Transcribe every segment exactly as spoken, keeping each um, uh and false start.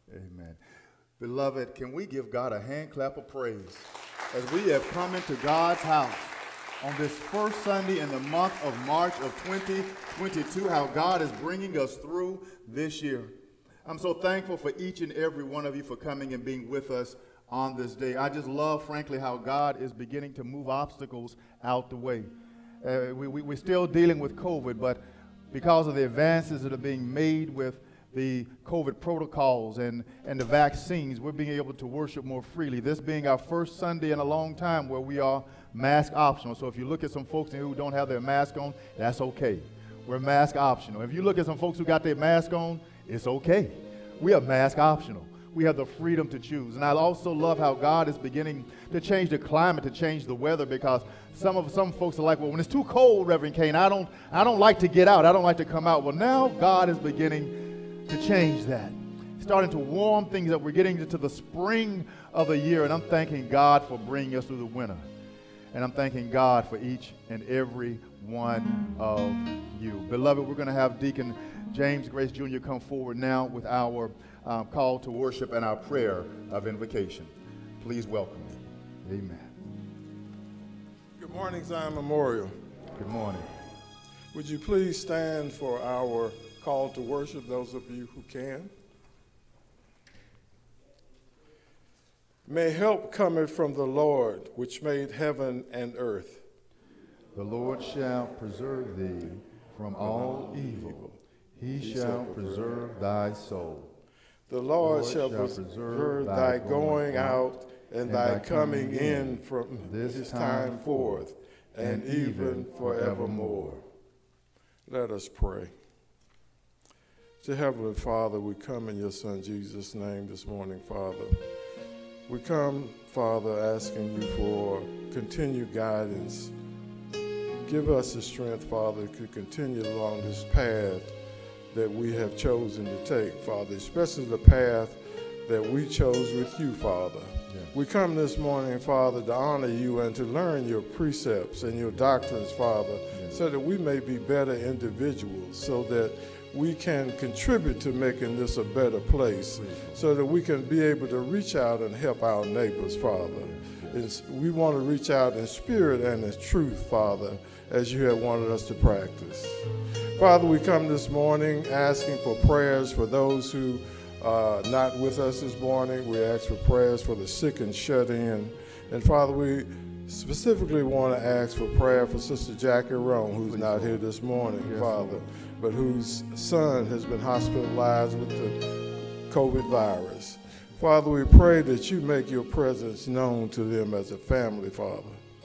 Amen. Beloved, can we give God a hand clap of praise as we have come into God's house on this first Sunday in the month of March of twenty twenty-two, how God is bringing us through this year. I'm so thankful for each and every one of you for coming and being with us on this day. I just love, frankly, how God is beginning to move obstacles out the way. Uh, we, we, we're still dealing with COVID, but because of the advances that are being made with the COVID protocols and, and the vaccines, we're being able to worship more freely. This being our first Sunday in a long time where we are mask optional. So if you look at some folks who don't have their mask on, that's okay. We're mask optional. If you look at some folks who got their mask on, it's okay. We are mask optional. We have the freedom to choose. And I also love how God is beginning to change the climate, to change the weather, because some of some folks are like, well, when it's too cold, Reverend Cain, I don't I don't like to get out. I don't like to come out. Well, now God is beginning to change that. Starting to warm things up. We're getting into the spring of the year, and I'm thanking God for bringing us through the winter. And I'm thanking God for each and every one of you. Beloved, we're going to have Deacon James Grace Junior come forward now with our um, call to worship and our prayer of invocation. Please welcome me. Amen. Good morning, Zion Memorial. Good morning. Would you please stand for our call to worship, those of you who can? May help cometh from the Lord, which made heaven and earth. The Lord shall preserve thee from all evil. He shall preserve thy soul. The Lord shall preserve thy going out and thy coming in from this time forth and even forevermore. Let us pray. Dear Heavenly Father, we come in your Son Jesus' name this morning, Father. We come, Father, asking you for continued guidance. Give us the strength, Father, to continue along this path that we have chosen to take, Father, especially the path that we chose with you, Father. Yeah. We come this morning, Father, to honor you and to learn your precepts and your doctrines, Father, yeah. so that we may be better individuals, so that we can contribute to making this a better place, so that we can be able to reach out and help our neighbors, Father. It's, we want to reach out in spirit and in truth, Father, as you have wanted us to practice. Father, we come this morning asking for prayers for those who are not with us this morning. We ask for prayers for the sick and shut in. And Father, we specifically want to ask for prayer for Sister Jackie Roan, who's not here this morning, yes, Father, Lord. But whose son has been hospitalized with the COVID virus. Father, we pray that you make your presence known to them as a family, Father.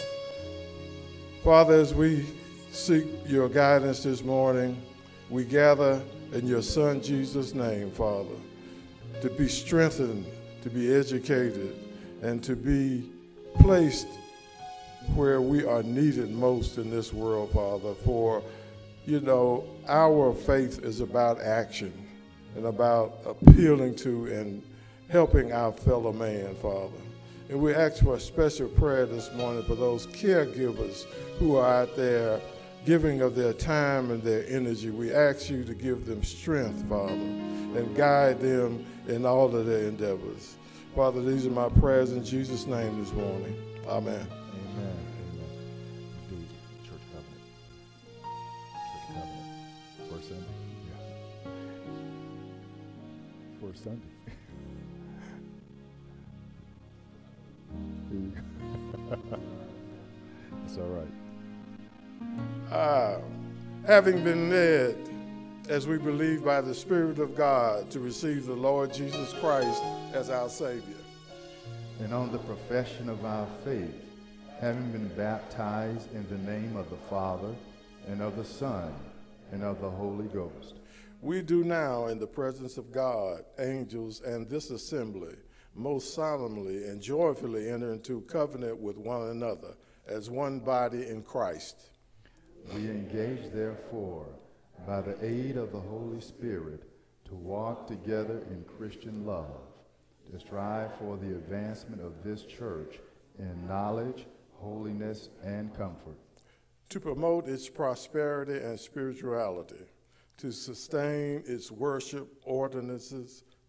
Father, as we seek your guidance this morning, we gather in your Son Jesus' name, Father, to be strengthened, to be educated, and to be placed where we are needed most in this world, Father. For, you know, our faith is about action and about appealing to and helping our fellow man, Father. And we ask for a special prayer this morning for those caregivers who are out there giving of their time and their energy. We ask you to give them strength, Father, and guide them in all of their endeavors. Father, these are my prayers in Jesus' name this morning. Amen. Amen. Amen. Do church covenant. Church covenant. First Sunday. Yeah. First Sunday. It's all right. Uh, having been led, as we believe by the Spirit of God, to receive the Lord Jesus Christ as our Savior. And on the profession of our faith, having been baptized in the name of the Father, and of the Son, and of the Holy Ghost. We do now, in the presence of God, angels, and this assembly, most solemnly and joyfully enter into covenant with one another as one body in Christ. We engage, therefore, by the aid of the Holy Spirit, to walk together in Christian love, to strive for the advancement of this church in knowledge, holiness, and comfort, to promote its prosperity and spirituality, to sustain its worship ordinances,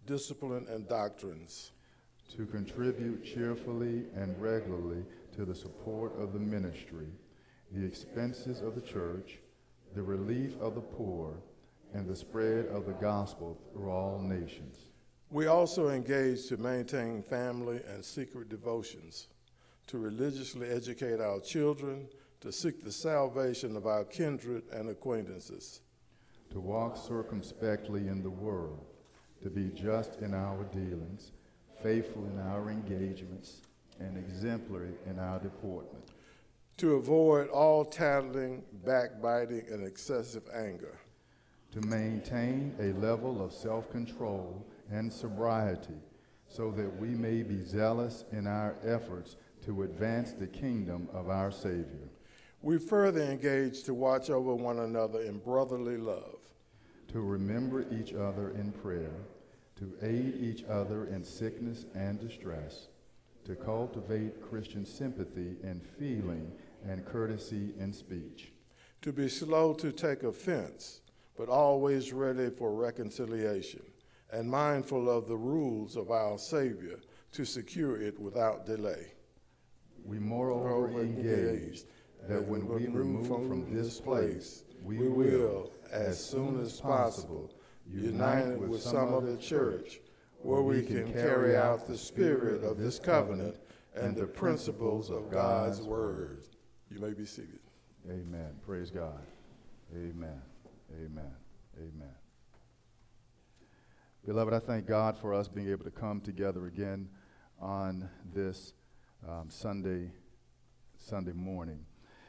discipline, and doctrines. To contribute cheerfully and regularly to the support of the ministry, the expenses of the church, the relief of the poor, and the spread of the gospel through all nations. We also engage to maintain family and secret devotions, to religiously educate our children, to seek the salvation of our kindred and acquaintances, to walk circumspectly in the world, to be just in our dealings, faithful in our engagements, and exemplary in our deportment, to avoid all tattling, backbiting, and excessive anger, to maintain a level of self-control and sobriety so that we may be zealous in our efforts to advance the kingdom of our Savior. We further engage to watch over one another in brotherly love, to remember each other in prayer, to aid each other in sickness and distress, to cultivate Christian sympathy and feeling and courtesy in speech, to be slow to take offense, but always ready for reconciliation, and mindful of the rules of our Savior to secure it without delay. We moreover engage that when we remove from this place, we will, as soon as possible, unite with some of the church, where we can carry out the spirit of this covenant and the principles of God's word. You may be seated. Amen. Praise God. Amen. Amen. Amen. Beloved, I thank God for us being able to come together again on this um, Sunday, Sunday morning.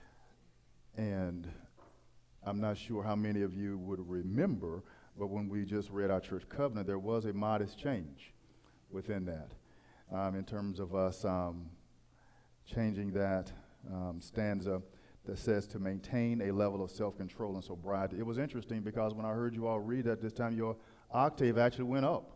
And I'm not sure how many of you would remember, but when we just read our church covenant, there was a modest change within that um, in terms of us um, changing that um, stanza that says to maintain a level of self-control and sobriety. It was interesting because when I heard you all read that this time, your octave actually went up.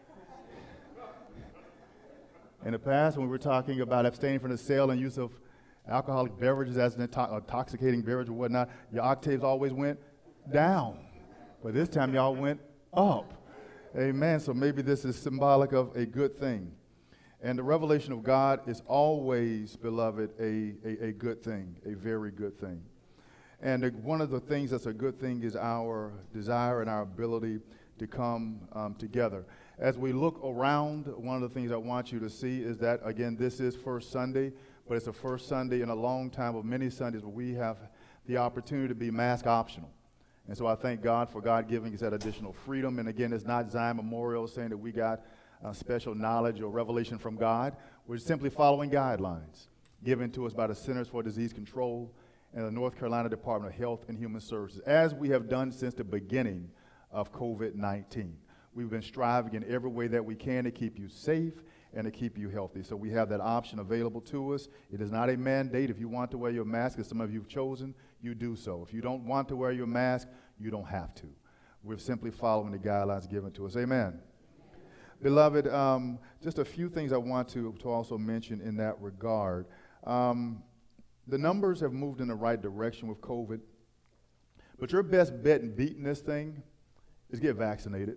In the past, when we were talking about abstaining from the sale and use of alcoholic beverages as an into- intoxicating beverage or whatnot, your octaves always went down. But this time, y'all went up. Amen. So maybe this is symbolic of a good thing. And the revelation of God is always, beloved, a, a, a good thing, a very good thing. And the, one of the things that's a good thing is our desire and our ability to come um, together. As we look around, one of the things I want you to see is that, again, this is First Sunday, but it's the first Sunday in a long time of many Sundays where we have the opportunity to be mask optional. And so I thank God for God giving us that additional freedom. And again, it's not Zion Memorial saying that we got uh, special knowledge or revelation from God. We're simply following guidelines given to us by the Centers for Disease Control and the North Carolina Department of Health and Human Services, as we have done since the beginning of COVID nineteen. We've been striving in every way that we can to keep you safe and to keep you healthy. So we have that option available to us. It is not a mandate. If you want to wear your mask, as some of you have chosen, you do so. If you don't want to wear your mask, you don't have to. We're simply following the guidelines given to us. Amen. Beloved, um, just a few things I want to, to also mention in that regard. Um, the numbers have moved in the right direction with COVID, but your best bet in beating this thing is get vaccinated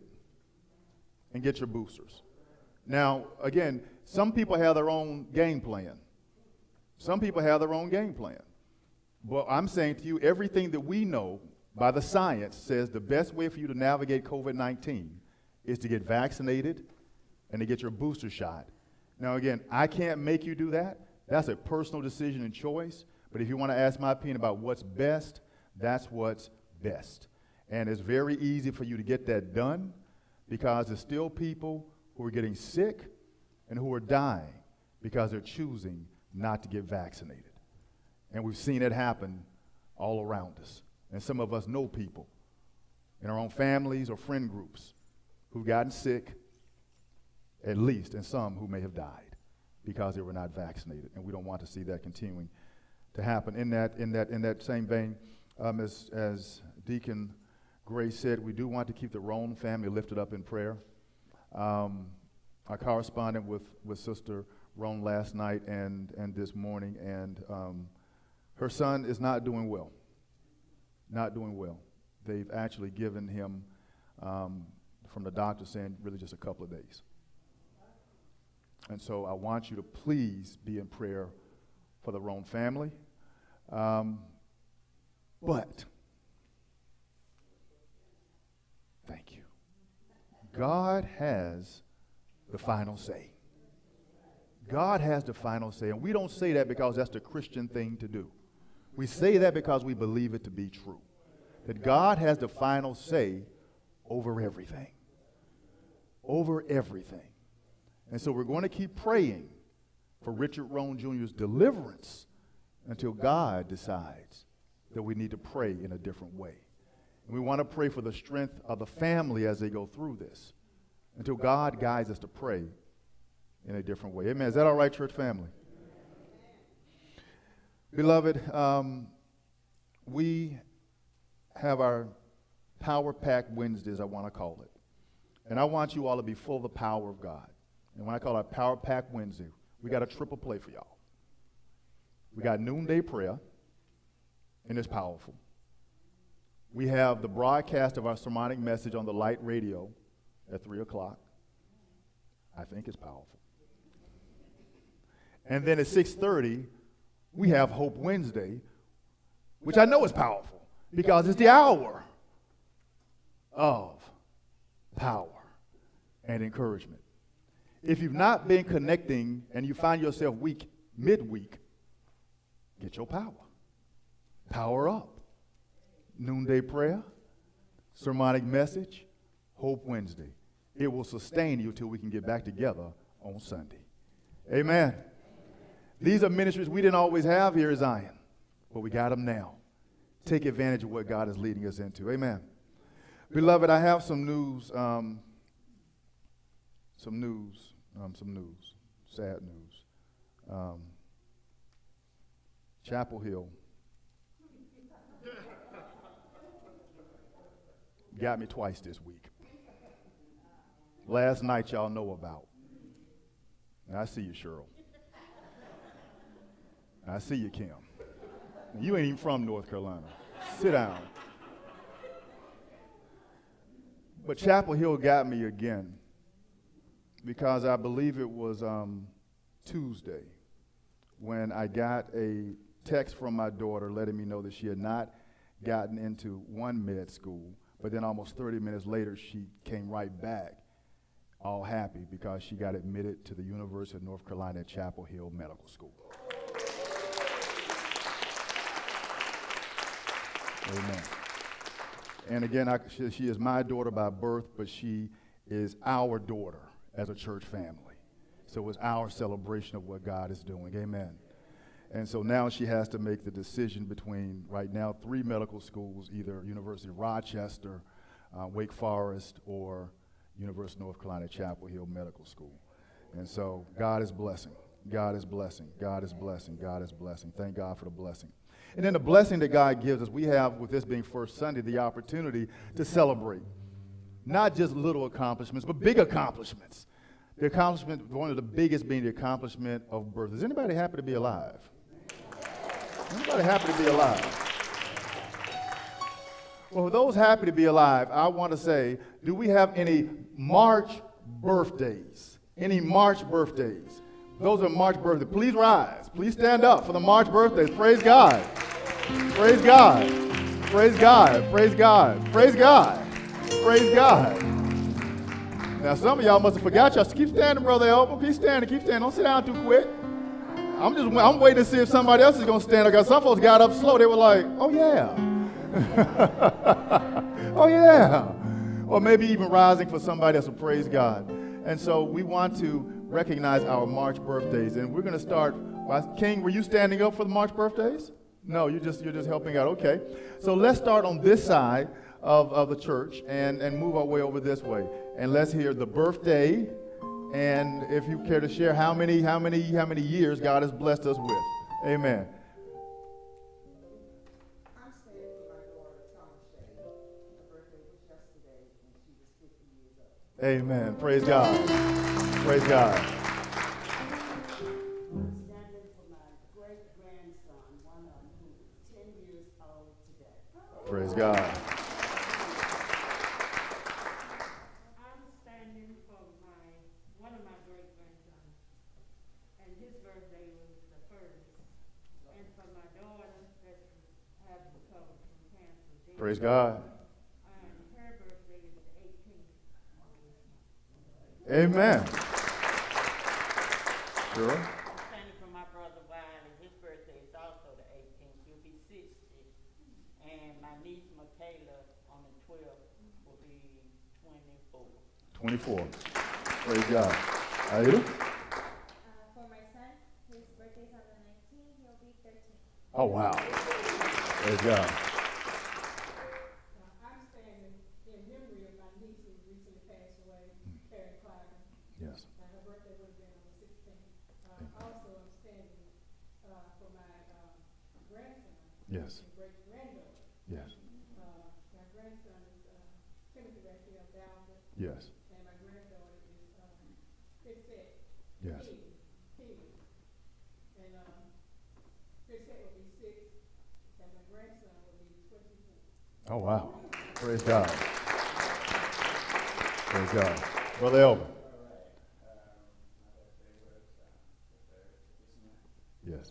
and get your boosters. Now, again, some people have their own game plan. Some people have their own game plan. But I'm saying to you, everything that we know by the science says the best way for you to navigate COVID nineteen is to get vaccinated and to get your booster shot. Now, again, I can't make you do that. That's a personal decision and choice. But if you want to ask my opinion about what's best, that's what's best. And it's very easy for you to get that done because there's still people who are getting sick and who are dying because they're choosing not to get vaccinated. And we've seen it happen all around us. And some of us know people in our own families or friend groups who've gotten sick, at least, and some who may have died because they were not vaccinated. And we don't want to see that continuing to happen. In that, in that, in that same vein, um, as, as Deacon Gray said, we do want to keep the Roan family lifted up in prayer. Um, I corresponded with, with Sister Roan last night and, and this morning, and um, her son is not doing well. Not doing well. They've actually given him um, from the doctor saying really just a couple of days. And so I want you to please be in prayer for the Roan family. Um, but, thank you. God has the final say. God has the final say. And we don't say that because that's the Christian thing to do. We say that because we believe it to be true. That God has the final say over everything. Over everything. And so we're going to keep praying for Richard Roan Junior's deliverance until God decides that we need to pray in a different way. And we want to pray for the strength of the family as they go through this until God guides us to pray in a different way. Amen. Is that all right, church family? Beloved, um, we have our Power Pack Wednesdays, I want to call it. And I want you all to be full of the power of God. And when I call it Power Pack Wednesday, we got a triple play for y'all. We got noonday prayer, and it's powerful. We have the broadcast of our sermonic message on the light radio at three o'clock. I think it's powerful. And then at six thirty, we have Hope Wednesday, which I know is powerful because it's the hour of power and encouragement. If you've not been connecting and you find yourself weak midweek, get your power. Power up. Noonday prayer, sermonic message, Hope Wednesday. It will sustain you till we can get back together on Sunday. Amen. These are ministries we didn't always have here at Zion, but we got them now. Take advantage of what God is leading us into. Amen. Beloved, I have some news, um, some news, um, some news, sad news. Um, Chapel Hill got me twice this week. Last night y'all know about. And I see you, Cheryl. I see you, Kim. You ain't even from North Carolina. Sit down. But Chapel Hill got me again because I believe it was um, Tuesday when I got a text from my daughter letting me know that she had not gotten into one med school, but then almost thirty minutes later she came right back all happy because she got admitted to the University of North Carolina at Chapel Hill Medical School. Amen. And again, I, she, she is my daughter by birth, but she is our daughter as a church family. So it's our celebration of what God is doing. Amen. And so now she has to make the decision between, right now, three medical schools, either University of Rochester, uh, Wake Forest, or University of North Carolina Chapel Hill Medical School. And so God is blessing. God is blessing. God is blessing. God is blessing. Thank God for the blessing. And then the blessing that God gives us, we have, with this being First Sunday, the opportunity to celebrate. Not just little accomplishments, but big accomplishments. The accomplishment, one of the biggest being the accomplishment of birth. Is anybody happy to be alive? Anybody happy to be alive? Well, for those happy to be alive, I want to say, do we have any March birthdays? Any March birthdays? Those are March birthdays. Please rise. Please stand up for the March birthdays. Praise God. Praise God. Praise God. Praise God. Praise God. Praise God. Now, some of y'all must have forgot y'all. So keep standing, Brother Elba. Keep standing. Keep standing. Don't sit down too quick. I'm just I'm waiting to see if somebody else is going to stand up. Because some folks got up slow. They were like, oh, yeah. Oh, yeah. Or maybe even rising for somebody else. So praise God. And so we want to recognize our March birthdays. And we're going to start. King, were you standing up for the March birthdays? No, you're just, you're just helping out. Okay. So let's start on this side of, of the church and, and move our way over this way. And let's hear the birthday. And if you care to share how many, how many, how many years God has blessed us with. Amen. I'm standing for my daughter, Tasha. Her birthday was yesterday, and she was fifty years old. Amen. Praise God. Praise God. I'm standing for my great-grandson, one of them, who is ten years old today. Praise God. I'm Praise God. Her birthday is the eighteenth. Amen. Sure. I'm standing for my brother Wiley. His birthday is also the eighteenth. He'll be sixty. And my niece Michaela on the twelfth will be twenty-four. twenty-four. Praise God. Aida? Uh, for my son, his birthday's on the nineteenth, he'll be thirteen. Oh, wow. Praise God. Uh, I'm standing in memory of my niece who recently passed away, Karen Cliven. Yes. Uh, her birthday would have been on the sixteenth. Uh, also, I'm standing uh, for my um, grandson Yes. and great granddaughter. Yes. Uh, my grandson is uh, Timothy Raphael Dowd, Yes. and my granddaughter is um, Chrisette Yes. Keeley. Keeley. And um, Chrisette will be six, and my grandson will be twenty-four. Oh, wow. Praise God. Praise God. Brother Elvin. Yes.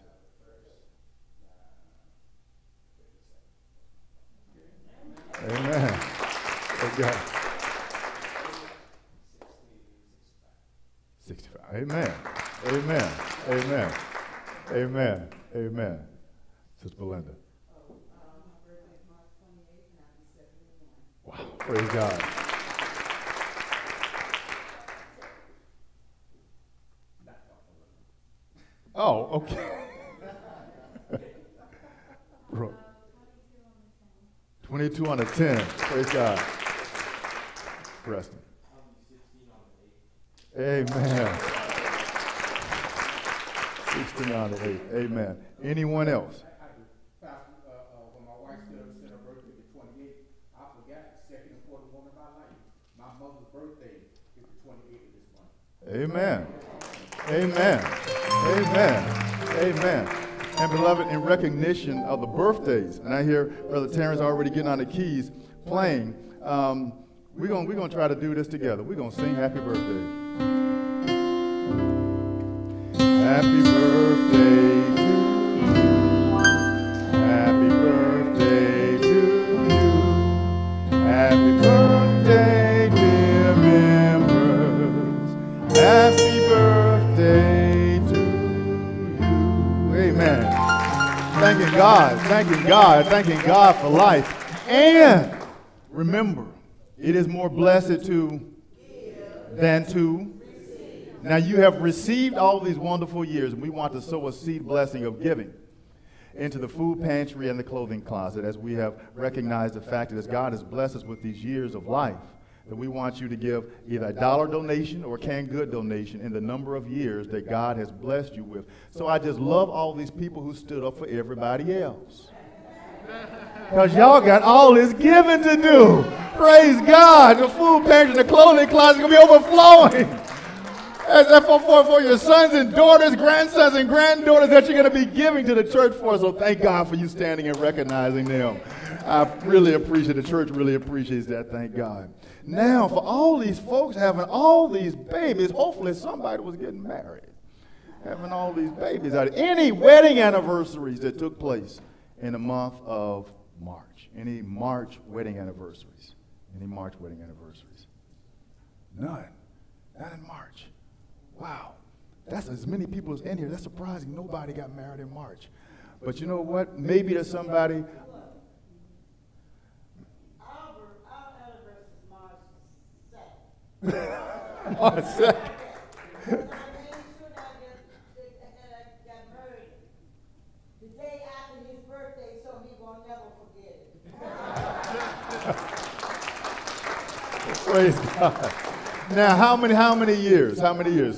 Amen. Praise God. sixty-five. Amen. Amen. Amen. Amen. Amen. Sister Belinda. Oh, uh, my birthday is March twenty-eighth, and I'll be seventy-one. Wow. Praise God. Oh, okay. Bro. twenty-two on the ten. Praise God. Preston. Amen. sixteen on the eight. Amen. Anyone else? Pastor, uh, uh, when my wife said her, said her birthday the twenty-eighth, I forgot the second important woman in my life. My mother's birthday is the twenty-eighth of this month. Amen. Amen. Amen. Amen. And beloved, in recognition of the birthdays, and I hear Brother Terrence already getting on the keys playing, um, we're going we're gonna try to do this together. We're going to sing happy birthday. Happy birthday to you. Happy birthday to you. Happy birthday, dear members. Happy birthday to you. Amen. Thanking God, thanking God, thanking God for life. And remember, it is more blessed to than to receive. Now you have received all these wonderful years, and we want to sow a seed blessing of giving into the food pantry and the clothing closet, as we have recognized the fact that as God has blessed us with these years of life, that we want you to give either a dollar donation or a canned good donation in the number of years that God has blessed you with. So I just love all these people who stood up for everybody else. Because y'all got all this giving to do. Praise God. The food pantry, the clothing closet is going to be overflowing. As that for, for, for your sons and daughters, grandsons and granddaughters that you're going to be giving to the church for. So thank God for you standing and recognizing them. I really appreciate it. The church really appreciates that. Thank God. Now, for all these folks having all these babies, hopefully somebody was getting married. Having all these babies out. Any wedding anniversaries that took place in the month of March? Any March wedding anniversaries? Any March wedding anniversaries? None. Not in March. Wow. That's as many people as in here. That's surprising. Nobody got married in March. But you know what? Maybe there's somebody. Our, our anniversary is March second. March second. And I made sure that I get, that I got married the day after his birthday, so he will never forget it. Praise God. Now, how many, how many years? How many years?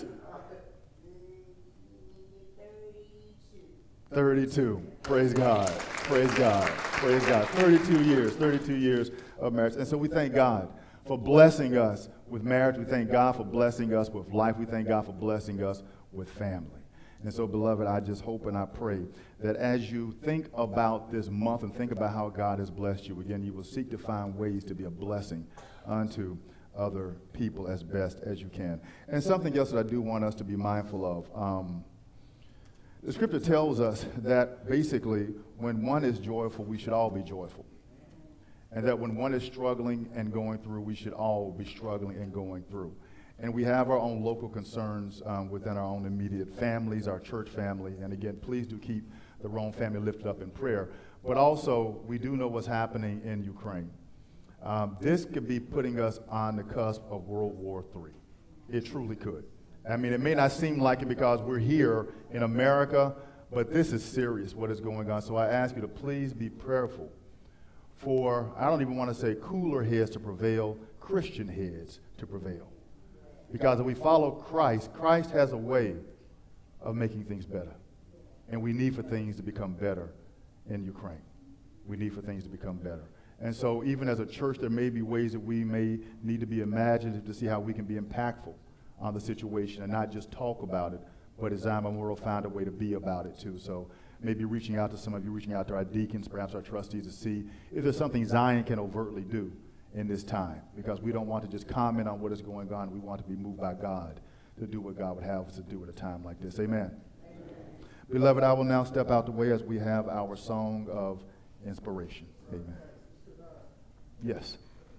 thirty-two. Praise God. Praise God. Praise God. thirty-two years. thirty-two years of marriage. And so we thank God for blessing us with marriage. We thank God for blessing us with life. We thank God for blessing us with family. And so, beloved, I just hope and I pray that as you think about this month and think about how God has blessed you, again, you will seek to find ways to be a blessing unto other people as best as you can. And something else that I do want us to be mindful of. Um, the scripture tells us that basically when one is joyful, we should all be joyful. and that when one is struggling and going through, we should all be struggling and going through. And we have our own local concerns um, within our own immediate families, our church family. And again, please do keep the Rome family lifted up in prayer. But also, we do know what's happening in Ukraine. Um, this could be putting us on the cusp of World War Three. It truly could. I mean, it may not seem like it because we're here in America, but this is serious, what is going on. So I ask you to please be prayerful for, I don't even want to say cooler heads to prevail, Christian heads to prevail. Because if we follow Christ, Christ has a way of making things better. And we need for things to become better in Ukraine. We need for things to become better. And so even as a church, there may be ways that we may need to be imaginative to see how we can be impactful on the situation and not just talk about it, but as Zion Memorial found a way to be about it too. So maybe reaching out to some of you, reaching out to our deacons, perhaps our trustees, to see if there's something Zion can overtly do in this time, because we don't want to just comment on what is going on. We want to be moved by God to do what God would have us to do at a time like this. Amen. Amen. Beloved, I will now step out the way as we have our song of inspiration. Amen. Yes.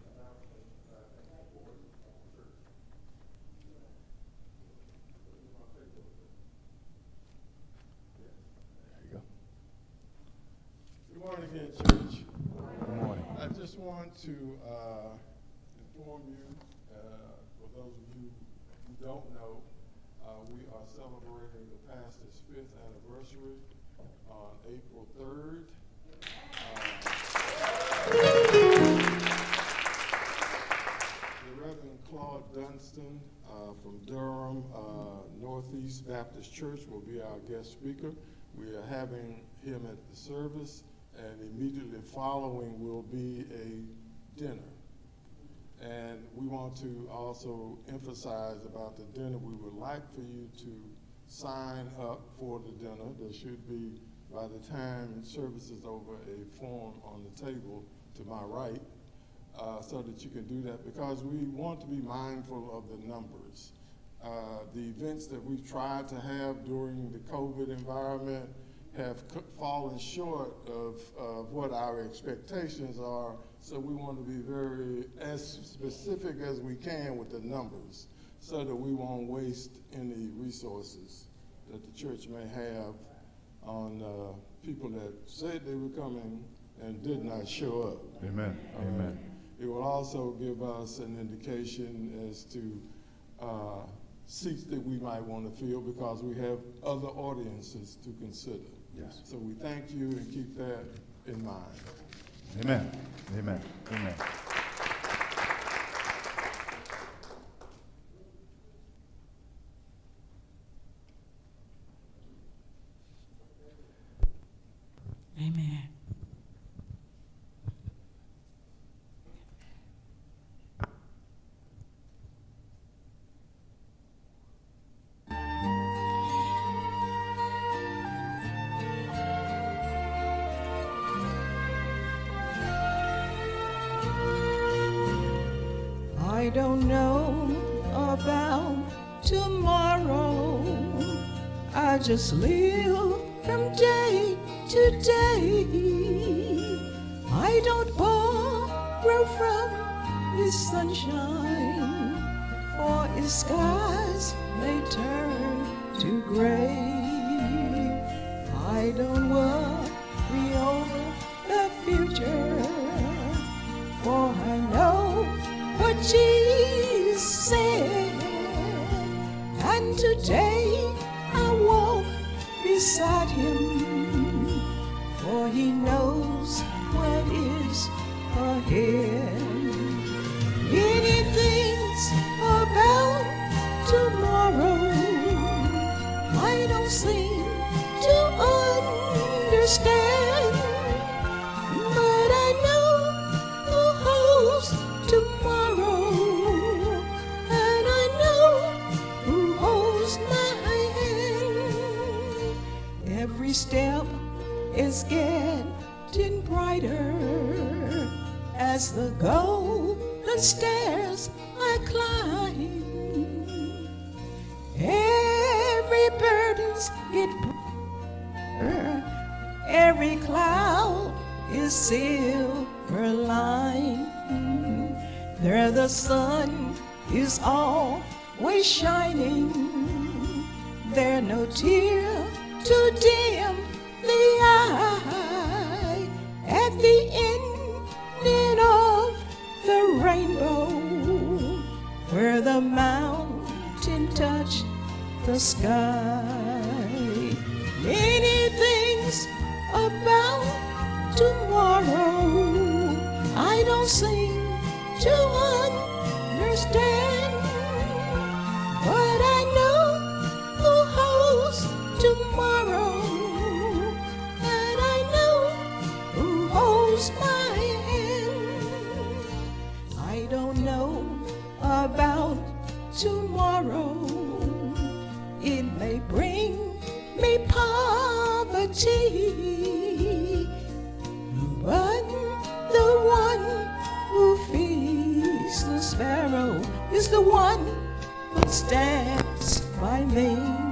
There you go. Good morning again, church. Good morning. I just want to uh, inform you, uh, for those of you who don't know, uh, we are celebrating the pastor's fifth anniversary on April third. Uh, the Reverend Claude Dunstan uh, from Durham uh, Northeast Baptist Church will be our guest speaker. We are having him at the service, and immediately following will be a dinner. And we want to also emphasize about the dinner. We would like for you to sign up for the dinner. There should be, by the time service is over, a form on the table to my right, uh, so that you can do that, because we want to be mindful of the numbers. Uh, the events that we've tried to have during the COVID environment have fallen short of, of what our expectations are, so we want to be very as specific as we can with the numbers so that we won't waste any resources that the church may have on uh, people that said they were coming and did not show up. Amen. Uh, Amen. It will also give us an indication as to uh, seats that we might want to fill, because we have other audiences to consider. Yes. So we thank you and keep that in mind. Amen. Amen. Amen. Amen. I don't know about tomorrow. I just live from day to day. I don't borrow from the sunshine, for its skies may turn to gray. I don't worry over the future, for I know what Jesus said, and today I walk beside him, for he knows what is ahead. Many things about tomorrow I don't seem to understand, but I know who holds tomorrow, and I know who holds my hand. Every step is getting brighter as the golden stairs I climb. Every burden's get brighter, every cloud is silver line, there the sun is always shining. There no tear to dim the eye at the ending of the rainbow, where the mountain touch the sky. Many things about tomorrow I don't seem to understand, but I know who holds tomorrow, and I know who holds my hand. I don't know about tomorrow, it may bring me poverty, but the one who feeds the sparrow is the one who stands by me.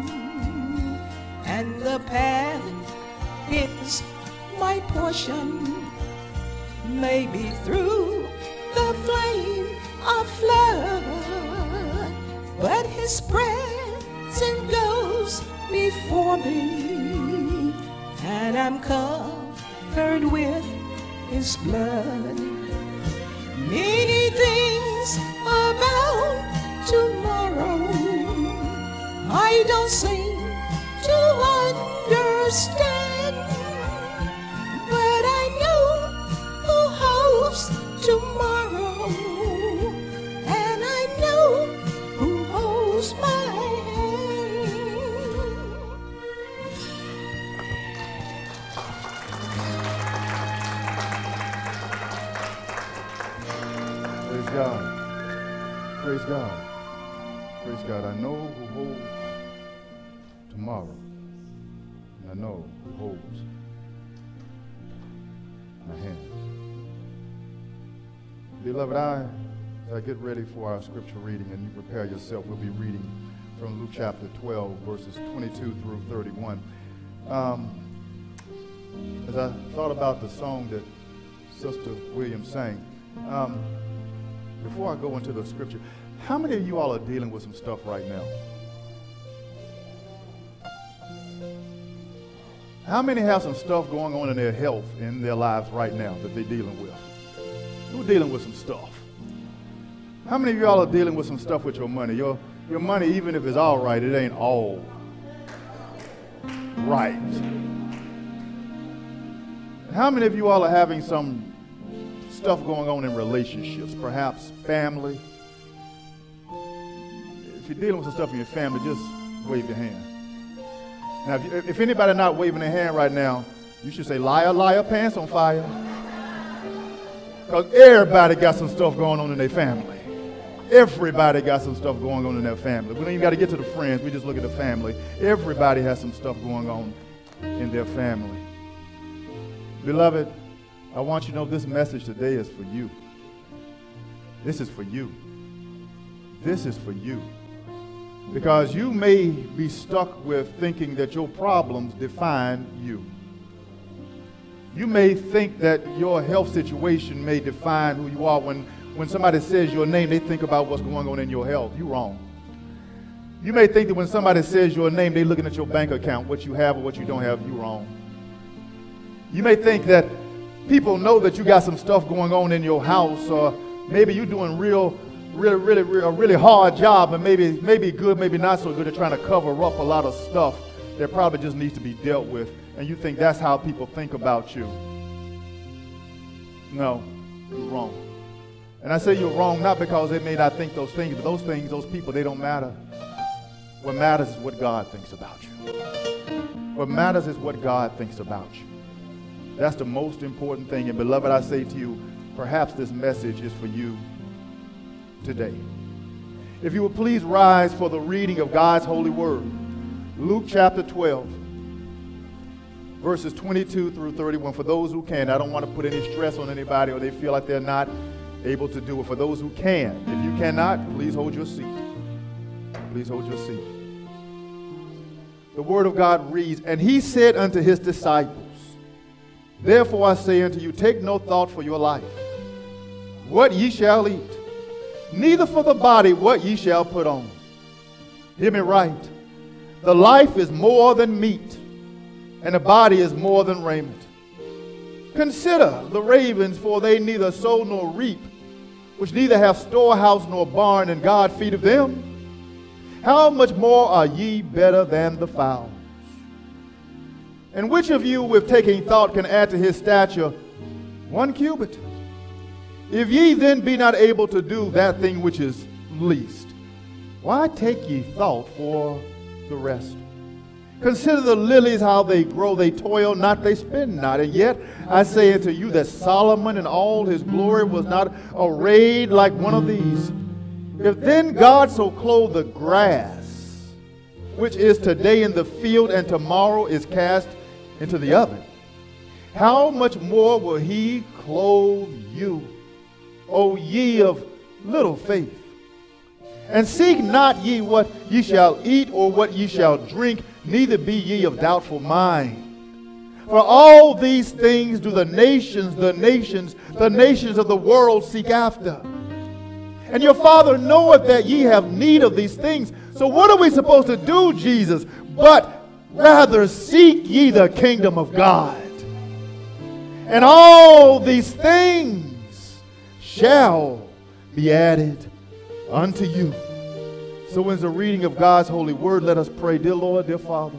And the path is my portion, maybe through the flame of flood, but his presence goes before me, and I'm covered with his blood. Many things about tomorrow I don't seem to understand, but I know who holds tomorrow, and I know who holds my God. Praise God. Praise God. I know who holds tomorrow. And I know who holds my hand. Beloved, I, as I get ready for our scripture reading and you prepare yourself, we'll be reading from Luke chapter twelve, verses twenty-two through thirty-one. Um, as I thought about the song that Sister Williams sang, um, before I go into the scripture, how many of you all are dealing with some stuff right now? How many have some stuff going on in their health, in their lives right now that they're dealing with? Who's dealing with some stuff? How many of y'all are dealing with some stuff with your money? Your, your money, even if it's all right, it ain't all right. How many of you all are having some stuff going on in relationships, perhaps family? If you're dealing with some stuff in your family, just wave your hand. Now, if, you, if anybody not waving their hand right now, you should say, liar, liar, pants on fire. Because everybody got some stuff going on in their family. Everybody got some stuff going on in their family. We don't even got to get to the friends. We just look at the family. Everybody has some stuff going on in their family. Beloved, I want you to know this message today is for you. This is for you. This is for you. Because you may be stuck with thinking that your problems define you. You may think that your health situation may define who you are. When, when somebody says your name, they think about what's going on in your health. You're wrong. You may think that when somebody says your name, they're looking at your bank account, what you have or what you don't have. You're wrong. You may think that people know that you got some stuff going on in your house, or maybe you're doing real, really, really, really, a really hard job, and maybe, maybe good, maybe not so good at trying to cover up a lot of stuff that probably just needs to be dealt with, and you think that's how people think about you. No, you're wrong. And I say you're wrong not because they may not think those things, but those things, those people, they don't matter. What matters is what God thinks about you. What matters is what God thinks about you. That's the most important thing. And beloved, I say to you, perhaps this message is for you today. If you would please rise for the reading of God's holy word. Luke chapter twelve, verses twenty-two through thirty-one. For those who can, I don't want to put any stress on anybody or they feel like they're not able to do it. For those who can, if you cannot, please hold your seat. Please hold your seat. The word of God reads, and he said unto his disciples, therefore I say unto you, take no thought for your life, what ye shall eat, neither for the body what ye shall put on. Hear me right. The life is more than meat, and the body is more than raiment. Consider the ravens, for they neither sow nor reap, which neither have storehouse nor barn, and God feedeth them. How much more are ye better than the fowls? And which of you with taking thought can add to his stature one cubit? If ye then be not able to do that thing which is least, why take ye thought for the rest? Consider the lilies, how they grow, they toil not, they spin not. And yet I say unto you that Solomon in all his glory was not arrayed like one of these. If then God so clothe the grass, which is today in the field and tomorrow is cast into the oven, how much more will he clothe you, O ye of little faith? And seek not ye what ye shall eat or what ye shall drink, neither be ye of doubtful mind. For all these things do the nations, the nations, the nations of the world seek after. And your Father knoweth that ye have need of these things. So what are we supposed to do, Jesus? But rather seek ye the kingdom of God. And all these things shall be added unto you. So in the reading of God's holy word, let us pray. Dear Lord, dear Father,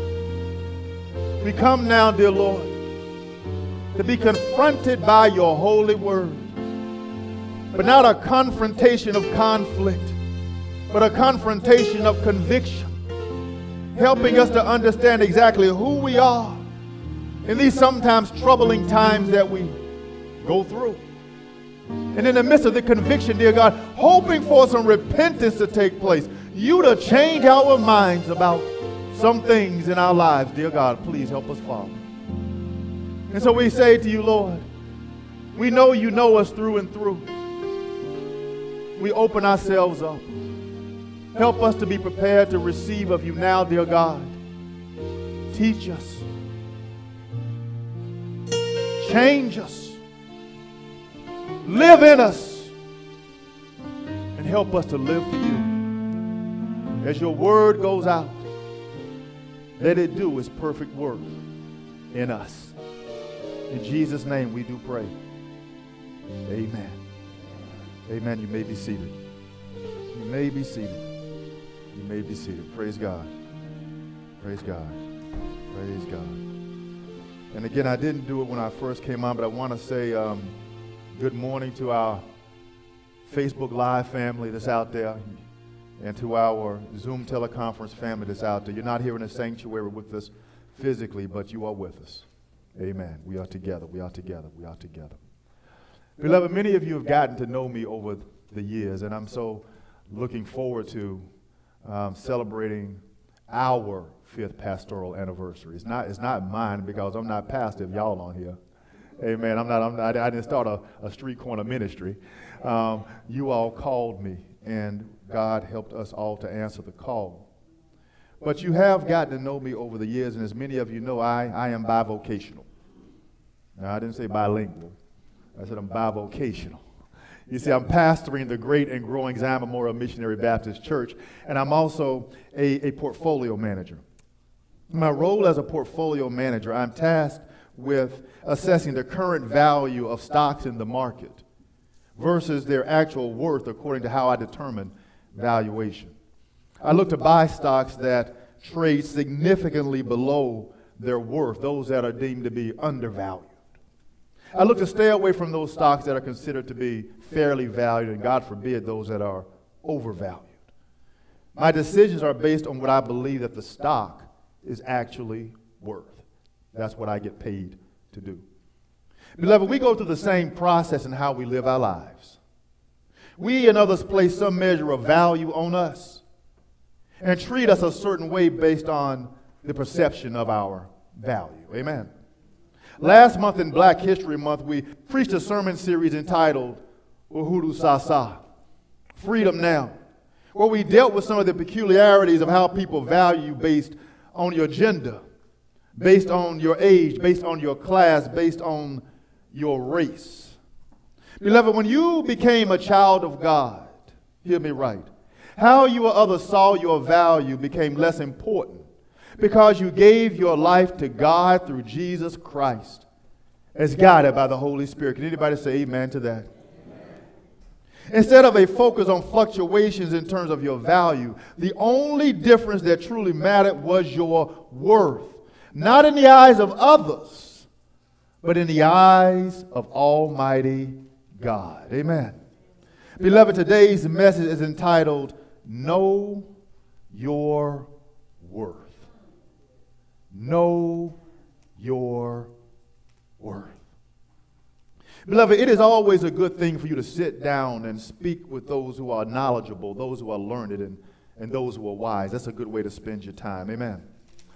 we come now, dear Lord, to be confronted by your holy word, but not a confrontation of conflict, but a confrontation of conviction, helping us to understand exactly who we are in these sometimes troubling times that we go through. And in the midst of the conviction, dear God, hoping for some repentance to take place, you to change our minds about some things in our lives. Dear God, please help us, Father. And so we say to you, Lord, we know you know us through and through. We open ourselves up. Help us to be prepared to receive of you now, dear God. Teach us. Change us. Live in us and help us to live for you. As your word goes out, let it do its perfect work in us. In Jesus' name we do pray. Amen. Amen. You may be seated. You may be seated. You may be seated. Praise God. Praise God. Praise God. And again, I didn't do it when I first came on, but I want to say um, good morning to our Facebook Live family that's out there and to our Zoom teleconference family that's out there. You're not here in the sanctuary with us physically, but you are with us. Amen. We are together. We are together. We are together. Beloved, many of you have gotten to know me over the years, and I'm so looking forward to um, celebrating our fifth pastoral anniversary. It's not, it's not mine because I'm not pastor if y'all on here. Amen. I'm not, I'm not, I didn't start a, a street corner ministry. Um, you all called me, and God helped us all to answer the call. But you have gotten to know me over the years, and as many of you know, I, I am bivocational. Now, I didn't say bilingual. I said I'm bivocational. You see, I'm pastoring the great and growing Zion Memorial Missionary Baptist Church, and I'm also a, a portfolio manager. My role as a portfolio manager, I'm tasked with assessing the current value of stocks in the market versus their actual worth according to how I determine valuation. I look to buy stocks that trade significantly below their worth, those that are deemed to be undervalued. I look to stay away from those stocks that are considered to be fairly valued, and God forbid those that are overvalued. My decisions are based on what I believe that the stock is actually worth. That's what I get paid to do. Beloved, we go through the same process in how we live our lives. We and others place some measure of value on us and treat us a certain way based on the perception of our value. Amen. Last month in Black History Month, we preached a sermon series entitled Uhuru Sasa, Freedom Now, where we dealt with some of the peculiarities of how people value you based on your gender, based on your age, based on your class, based on your race. Beloved, when you became a child of God, hear me right, how you or others saw your value became less important because you gave your life to God through Jesus Christ as guided by the Holy Spirit. Can anybody say amen to that? Instead of a focus on fluctuations in terms of your value, the only difference that truly mattered was your worth. Not in the eyes of others, but in the eyes of Almighty God. Amen. Beloved, today's message is entitled, Know Your Worth. Know Your Worth. Beloved, it is always a good thing for you to sit down and speak with those who are knowledgeable, those who are learned, and, and those who are wise. That's a good way to spend your time. Amen.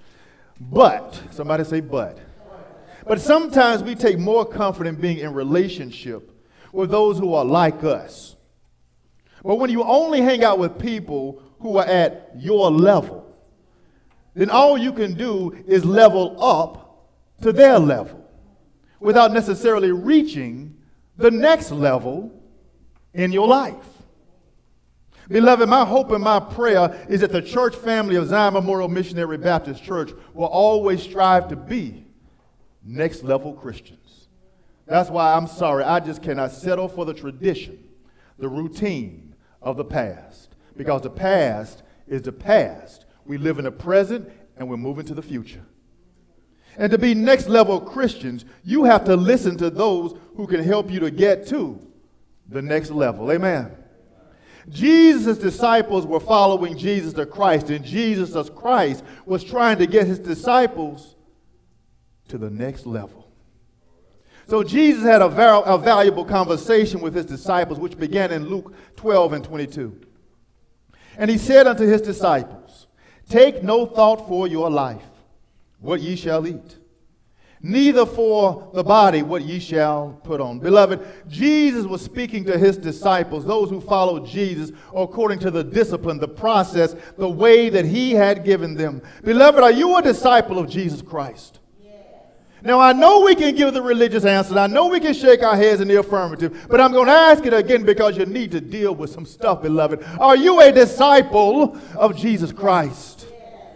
But, somebody say but. But sometimes we take more comfort in being in relationship with those who are like us. But when you only hang out with people who are at your level, then all you can do is level up to their level without necessarily reaching the next level in your life. Beloved, my hope and my prayer is that the church family of Zion Memorial Missionary Baptist Church will always strive to be next level Christians. That's why I'm sorry, I just cannot settle for the tradition, the routine of the past. Because the past is the past. We live in the present and we're moving to the future. And to be next level Christians, you have to listen to those who can help you to get to the next level. Amen. Jesus' disciples were following Jesus the Christ, and Jesus as Christ was trying to get his disciples to the next level. So Jesus had a, var- a valuable conversation with his disciples, which began in Luke twelve and twenty-two. And he said unto his disciples, Take no thought for your life, what ye shall eat, neither for the body what ye shall put on. Beloved, Jesus was speaking to his disciples, those who followed Jesus according to the discipline, the process, the way that he had given them. Beloved, are you a disciple of Jesus Christ? Now, I know we can give the religious answers. I know we can shake our heads in the affirmative, but I'm going to ask it again because you need to deal with some stuff, beloved. Are you a disciple of Jesus Christ?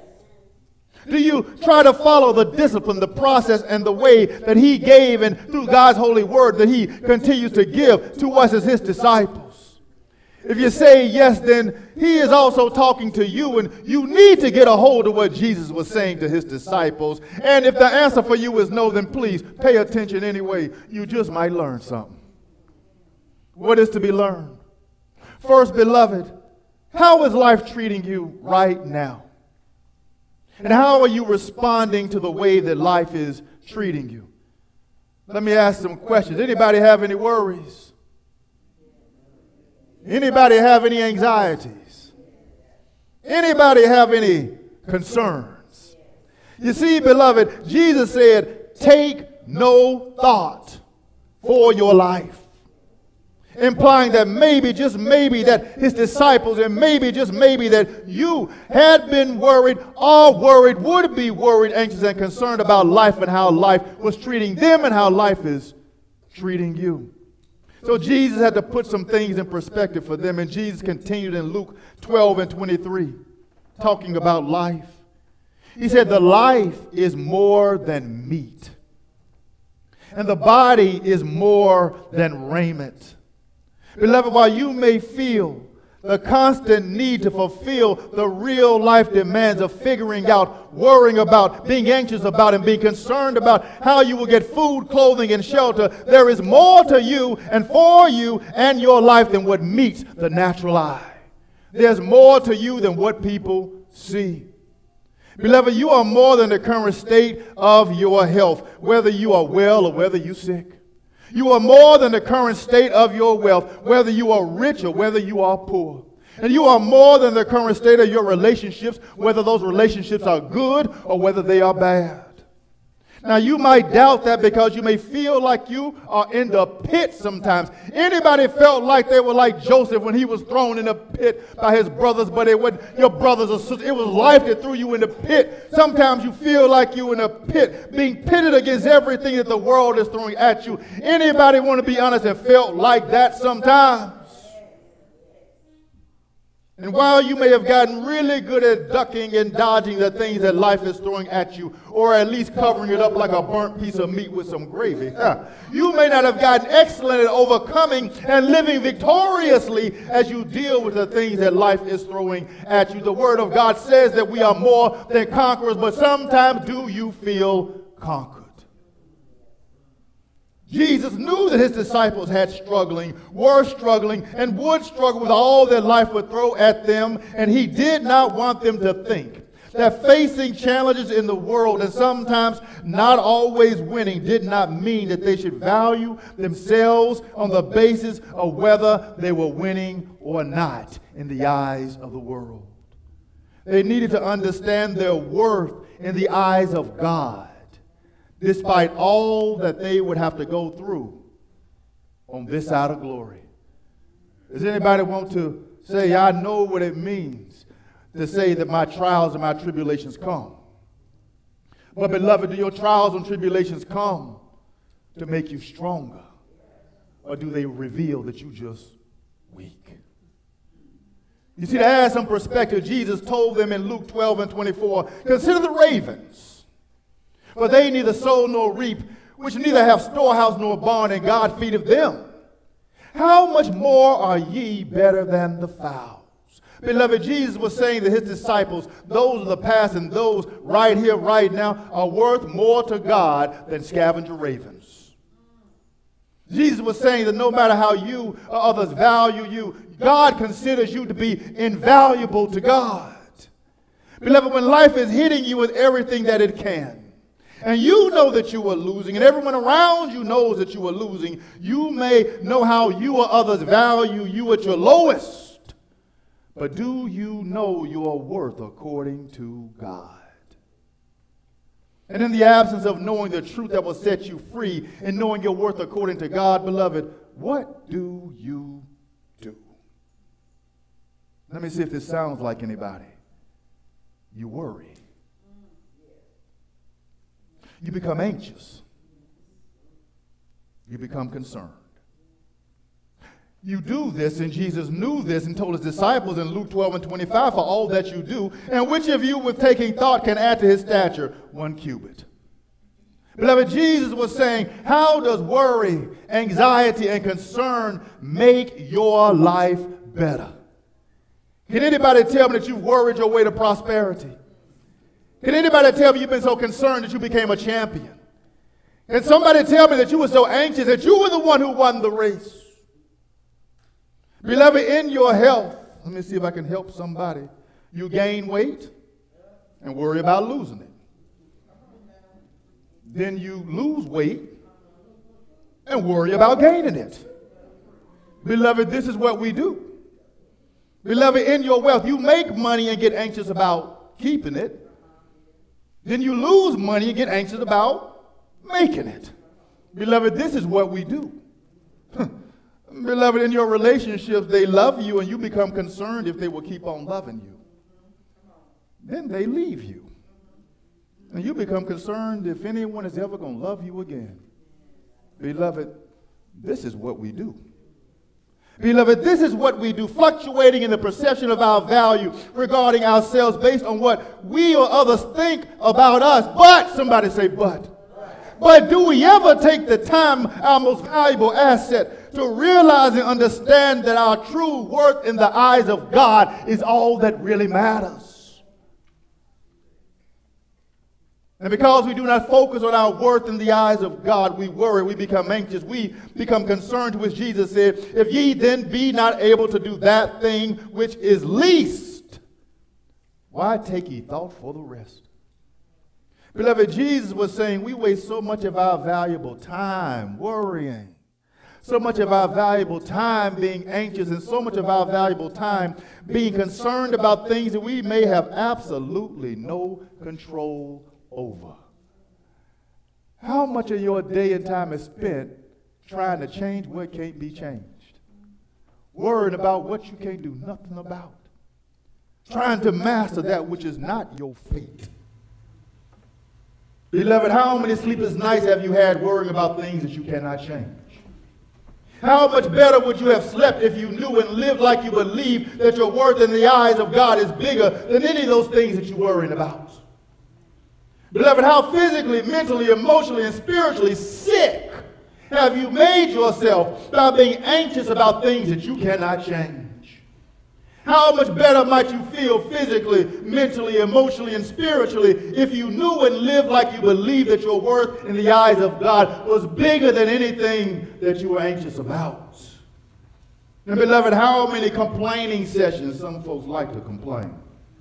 Do you try to follow the discipline, the process, and the way that he gave and through God's holy word that he continues to give to us as his disciples? If you say yes, then he is also talking to you, and you need to get a hold of what Jesus was saying to his disciples. And if the answer for you is no, then please pay attention anyway. You just might learn something. What is to be learned? First, beloved, how is life treating you right now? And how are you responding to the way that life is treating you? Let me ask some questions. Anybody have any worries? Anybody have any anxieties? Anybody have any concerns? You see, beloved, Jesus said, take no thought for your life. Implying that maybe, just maybe, that his disciples and maybe, just maybe, that you had been worried, are worried, would be worried, anxious, and concerned about life and how life was treating them and how life is treating you. So Jesus had to put some things in perspective for them, and Jesus continued in Luke twelve and twenty-three, talking about life. He said, the life is more than meat, and the body is more than raiment. Beloved, while you may feel the constant need to fulfill the real life demands of figuring out, worrying about, being anxious about, and being concerned about how you will get food, clothing, and shelter, there is more to you and for you and your life than what meets the natural eye. There's more to you than what people see. Beloved, you are more than the current state of your health, whether you are well or whether you're sick. You are more than the current state of your wealth, whether you are rich or whether you are poor. And you are more than the current state of your relationships, whether those relationships are good or whether they are bad. Now, you might doubt that because you may feel like you are in the pit sometimes. Anybody felt like they were like Joseph when he was thrown in the pit by his brothers, but it wasn't your brothers or sisters. It was life that threw you in the pit. Sometimes you feel like you're in a pit, being pitted against everything that the world is throwing at you. Anybody want to be honest and felt like that sometimes? And while you may have gotten really good at ducking and dodging the things that life is throwing at you, or at least covering it up like a burnt piece of meat with some gravy, you may not have gotten excellent at overcoming and living victoriously as you deal with the things that life is throwing at you. The Word of God says that we are more than conquerors, but sometimes do you feel conquered? Jesus knew that his disciples had struggling, were struggling, and would struggle with all that life would throw at them, and he did not want them to think that facing challenges in the world and sometimes not always winning did not mean that they should value themselves on the basis of whether they were winning or not in the eyes of the world. They needed to understand their worth in the eyes of God, despite all that they would have to go through on this side of glory. Does anybody want to say, I know what it means to say that my trials and my tribulations come? But beloved, do your trials and tribulations come to make you stronger? Or do they reveal that you're just weak? You see, to add some perspective, Jesus told them in Luke twelve and twenty-four, consider the ravens, for they neither sow nor reap, which neither have storehouse nor barn, and God feedeth them. How much more are ye better than the fowls? Beloved, Jesus was saying that his disciples, those of the past and those right here, right now, are worth more to God than scavenger ravens. Jesus was saying that no matter how you or others value you, God considers you to be invaluable to God. Beloved, when life is hitting you with everything that it can, and you know that you are losing, and everyone around you knows that you are losing, you may know how you or others value you at your lowest, but do you know your worth according to God? And in the absence of knowing the truth that will set you free and knowing your worth according to God, beloved, what do you do? Let me see if this sounds like anybody. You worry. You become anxious. You become concerned. You do this, and Jesus knew this and told his disciples in Luke twelve and twenty-five, for all that you do, and which of you with taking thought can add to his stature one cubit? Beloved, Jesus was saying, how does worry, anxiety, and concern make your life better? Can anybody tell me that you've worried your way to prosperity? Can anybody tell me you've been so concerned that you became a champion? Can somebody tell me that you were so anxious that you were the one who won the race? Beloved, in your health, let me see if I can help somebody. You gain weight and worry about losing it. Then you lose weight and worry about gaining it. Beloved, this is what we do. Beloved, in your wealth, you make money and get anxious about keeping it. Then you lose money and get anxious about making it. Beloved, this is what we do. Beloved, in your relationships, they love you and you become concerned if they will keep on loving you. Then they leave you. And you become concerned if anyone is ever going to love you again. Beloved, this is what we do. Beloved, this is what we do, fluctuating in the perception of our value regarding ourselves based on what we or others think about us. But, somebody say but. But do we ever take the time, our most valuable asset, to realize and understand that our true worth in the eyes of God is all that really matters? And because we do not focus on our worth in the eyes of God, we worry, we become anxious, we become concerned, which Jesus said, if ye then be not able to do that thing which is least, why take ye thought for the rest? Beloved, Jesus was saying we waste so much of our valuable time worrying, so much of our valuable time being anxious, and so much of our valuable time being concerned about things that we may have absolutely no control over. How much of your day and time is spent trying to change what can't be changed? Worrying about what you can't do nothing about. Trying to master that which is not your fate. Beloved, how many sleepless nights have you had worrying about things that you cannot change? How much better would you have slept if you knew and lived like you believe that your worth in the eyes of God is bigger than any of those things that you're worrying about? Beloved, how physically, mentally, emotionally, and spiritually sick have you made yourself by being anxious about things that you cannot change? How much better might you feel physically, mentally, emotionally, and spiritually if you knew and lived like you believed that your worth in the eyes of God was bigger than anything that you were anxious about? And beloved, how many complaining sessions, some folks like to complain.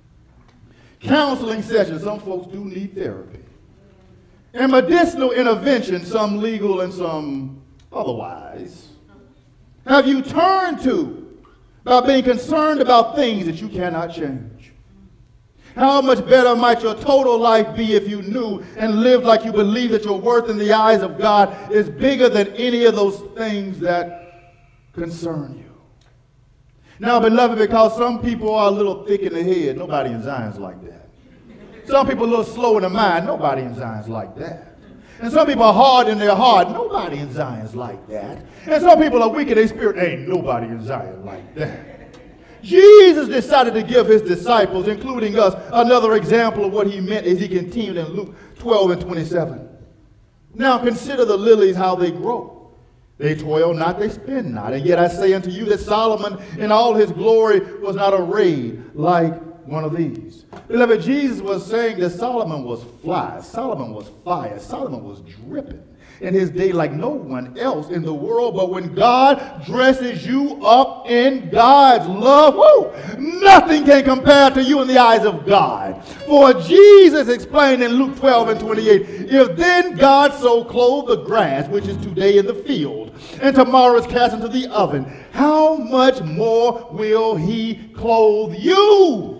Counseling sessions, some folks do need therapy. And medicinal intervention, some legal and some otherwise, have you turned to by being concerned about things that you cannot change? How much better might your total life be if you knew and lived like you believe that your worth in the eyes of God is bigger than any of those things that concern you? Now, beloved, because some people are a little thick in the head, nobody in Zion's like that. Some people a little slow in the mind, nobody in Zion's like that. And some people are hard in their heart. Nobody in Zion's like that. And some people are weak in their spirit. Ain't nobody in Zion like that. Jesus decided to give his disciples, including us, another example of what he meant as he continued in Luke twelve and twenty-seven. Now consider the lilies, how they grow. They toil not, they spin not. And yet I say unto you that Solomon in all his glory was not arrayed like one of these. Beloved, Jesus was saying that Solomon was fly, Solomon was fire, Solomon was dripping in his day like no one else in the world. But when God dresses you up in God's love, woo, nothing can compare to you in the eyes of God. For Jesus explained in Luke twelve and twenty-eight, if then God so clothed the grass, which is today in the field, and tomorrow is cast into the oven, how much more will he clothe you?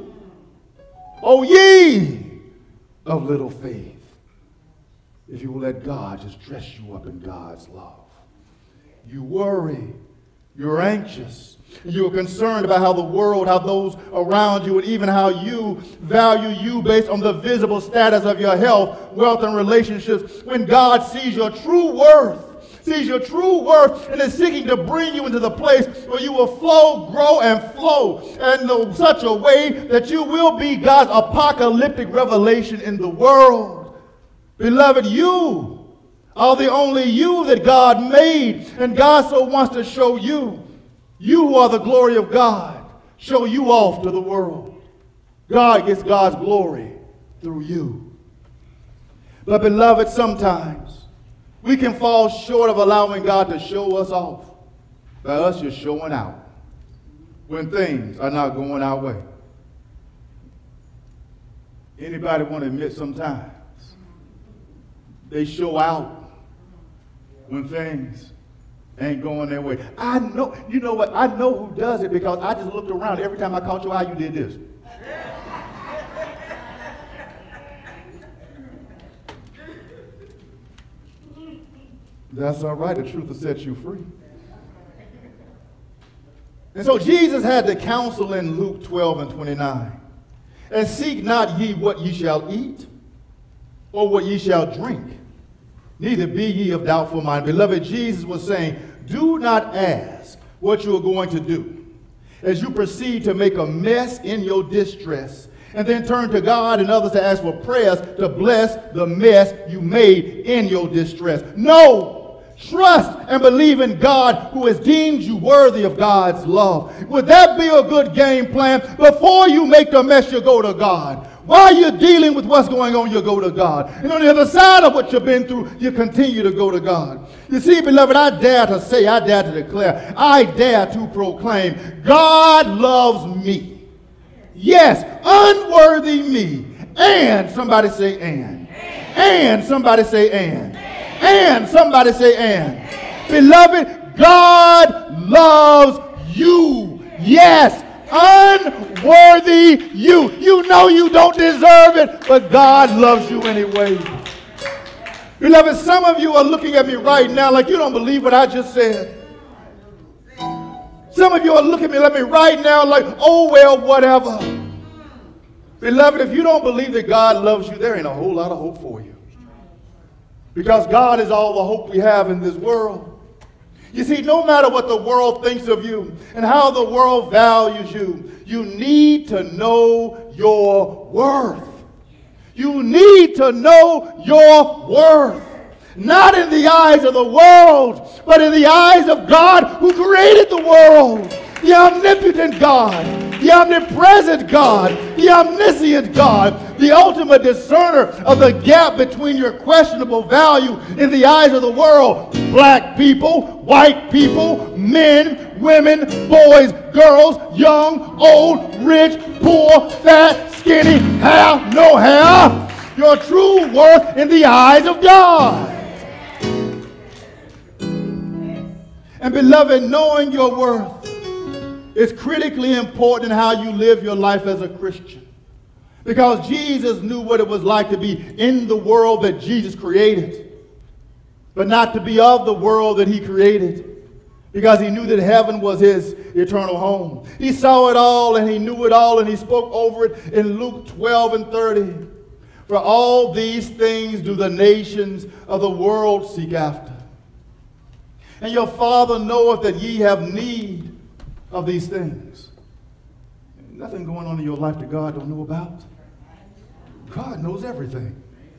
O ye of little faith, if you will let God just dress you up in God's love. You worry, you're anxious, you're concerned about how the world, how those around you, and even how you value you based on the visible status of your health, wealth, and relationships, when God sees your true worth, sees your true worth and is seeking to bring you into the place where you will flow, grow, and flow in such a way that you will be God's apocalyptic revelation in the world. Beloved, you are the only you that God made, and God so wants to show you, you who are the glory of God, show you off to the world. God gets God's glory through you. But beloved, sometimes we can fall short of allowing God to show us off by us just showing out when things are not going our way. Anybody want to admit sometimes they show out when things ain't going their way? I know, you know what? I know who does it because I just looked around every time I caught your eye, you did this. That's all right. The truth will set you free. And so Jesus had to counsel in Luke twelve and twenty-nine. And seek not ye what ye shall eat, or what ye shall drink. Neither be ye of doubtful mind. Beloved, Jesus was saying, do not ask what you are going to do as you proceed to make a mess in your distress, and then turn to God and others to ask for prayers to bless the mess you made in your distress. No! Trust and believe in God who has deemed you worthy of God's love. Would that be a good game plan? Before you make the mess, you go to God. While you're dealing with what's going on, you go to God. And on the other side of what you've been through, you continue to go to God. You see, beloved, I dare to say, I dare to declare, I dare to proclaim, God loves me. Yes, unworthy me. And somebody say and. And somebody say and. And somebody say and. Beloved, God loves you. Yes, unworthy you. You know you don't deserve it, but God loves you anyway. Beloved, some of you are looking at me right now like you don't believe what I just said. Some of you are looking at me right now like, oh, well, whatever. Beloved, if you don't believe that God loves you, there ain't a whole lot of hope for you. Because God is all the hope we have in this world. You see, no matter what the world thinks of you and how the world values you, you need to know your worth. You need to know your worth. Not in the eyes of the world, but in the eyes of God who created the world. The omnipotent God, the omnipresent God, the omniscient God, the ultimate discerner of the gap between your questionable value in the eyes of the world. Black people, white people, men, women, boys, girls, young, old, rich, poor, fat, skinny, hair, no hair. Your true worth in the eyes of God. And beloved, knowing your worth is critically important in how you live your life as a Christian. Because Jesus knew what it was like to be in the world that Jesus created, but not to be of the world that he created, because he knew that heaven was his eternal home. He saw it all and he knew it all, and he spoke over it in Luke twelve and thirty. For all these things do the nations of the world seek after. And your Father knoweth that ye have need of these things. Nothing going on in your life that God don't know about. God knows everything.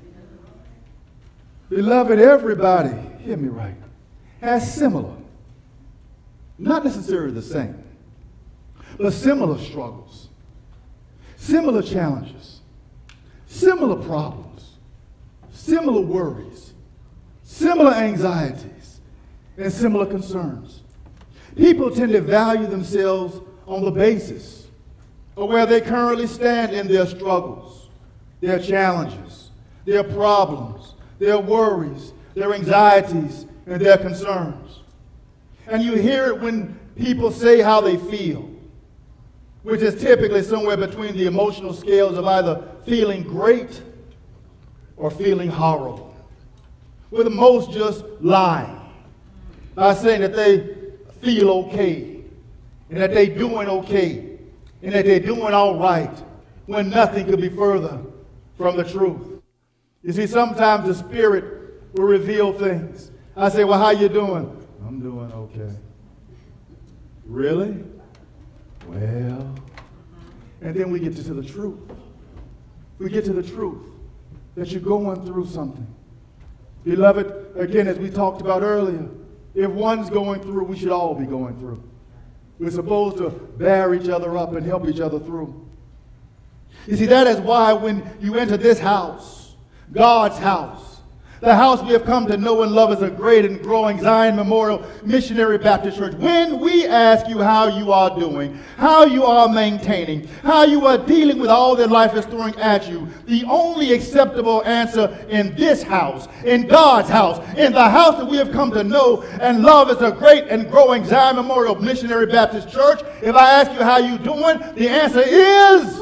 Beloved, everybody, hear me right, has similar, not necessarily the same, but similar struggles, similar challenges, similar problems, similar worries, similar anxieties, and similar concerns. People tend to value themselves on the basis of where they currently stand in their struggles, their challenges, their problems, their worries, their anxieties, and their concerns. And you hear it when people say how they feel, which is typically somewhere between the emotional scales of either feeling great or feeling horrible, with most just lying by saying that they feel okay, and that they're doing okay, and that they're doing all right, when nothing could be further from the truth. You see, sometimes the Spirit will reveal things. I say, well, how you doing? I'm doing okay. Really? Well, and then we get to the truth. We get to the truth that you're going through something. Beloved, again, as we talked about earlier, if one's going through, we should all be going through. We're supposed to bear each other up and help each other through. You see, that is why when you enter this house, God's house, the house we have come to know and love as a great and growing Zion Memorial Missionary Baptist Church, when we ask you how you are doing, how you are maintaining, how you are dealing with all that life is throwing at you, the only acceptable answer in this house, in God's house, in the house that we have come to know and love as a great and growing Zion Memorial Missionary Baptist Church, if I ask you how you doing, the answer is...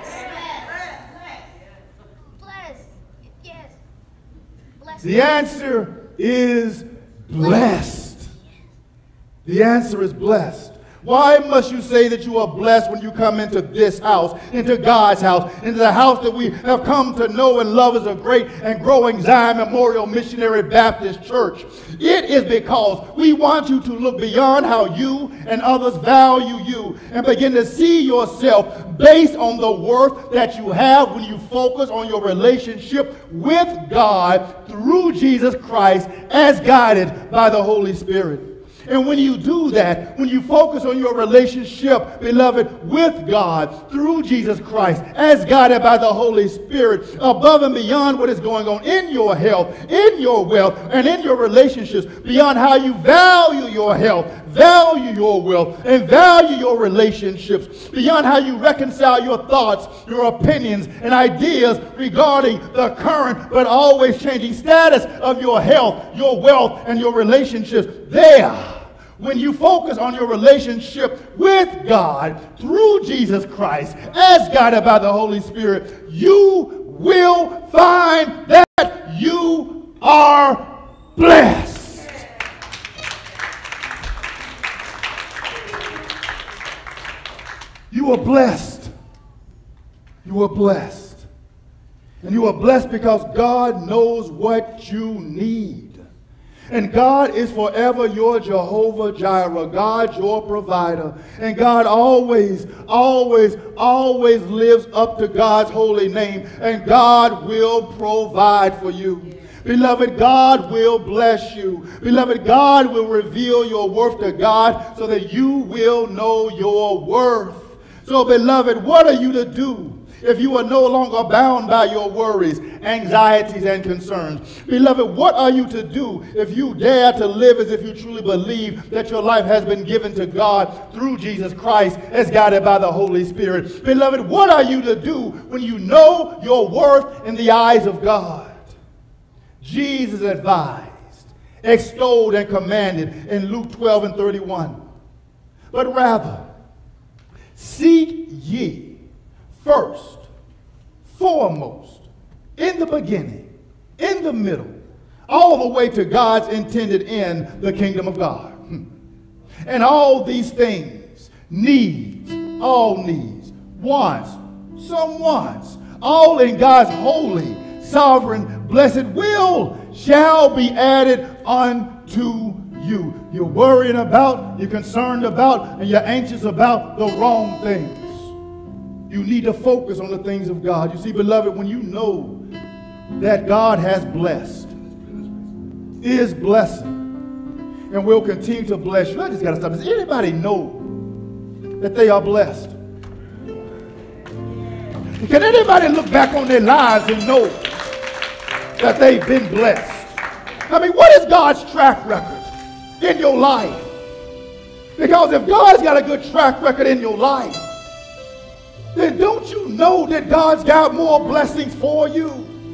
The answer is blessed. The answer is blessed. Why must you say that you are blessed when you come into this house, into God's house, into the house that we have come to know and love as a great and growing Zion Memorial Missionary Baptist Church? It is because we want you to look beyond how you and others value you and begin to see yourself based on the worth that you have when you focus on your relationship with God through Jesus Christ as guided by the Holy Spirit. And when you do that, when you focus on your relationship, beloved, with God through Jesus Christ, as guided by the Holy Spirit, above and beyond what is going on in your health, in your wealth, and in your relationships, beyond how you value your health, value your wealth, and value your relationships, beyond how you reconcile your thoughts, your opinions, and ideas regarding the current but always changing status of your health, your wealth, and your relationships. There, when you focus on your relationship with God through Jesus Christ, as guided by the Holy Spirit, you will find that you are blessed. You are blessed. You are blessed. And you are blessed because God knows what you need. And God is forever your Jehovah Jireh, God your provider. And God always, always, always lives up to God's holy name. And God will provide for you. Beloved, God will bless you. Beloved, God will reveal your worth to God so that you will know your worth. So, beloved, what are you to do if you are no longer bound by your worries, anxieties, and concerns? Beloved, what are you to do if you dare to live as if you truly believe that your life has been given to God through Jesus Christ as guided by the Holy Spirit? Beloved, what are you to do when you know your worth in the eyes of God? Jesus advised, extolled, and commanded in Luke twelve and thirty-one. But rather, seek ye first, foremost, in the beginning, in the middle, all the way to God's intended end, the kingdom of God. And all these things, needs, all needs, wants, some wants, all in God's holy, sovereign, blessed will shall be added unto you. You're worrying about, you're concerned about, and you're anxious about the wrong things. You need to focus on the things of God. You see, beloved, when you know that God has blessed, is blessing, and will continue to bless you. I just got to stop. Does anybody know that they are blessed? Can anybody look back on their lives and know that they've been blessed? I mean, what is God's track record in your life? Because if God's got a good track record in your life, then don't you know that God's got more blessings for you?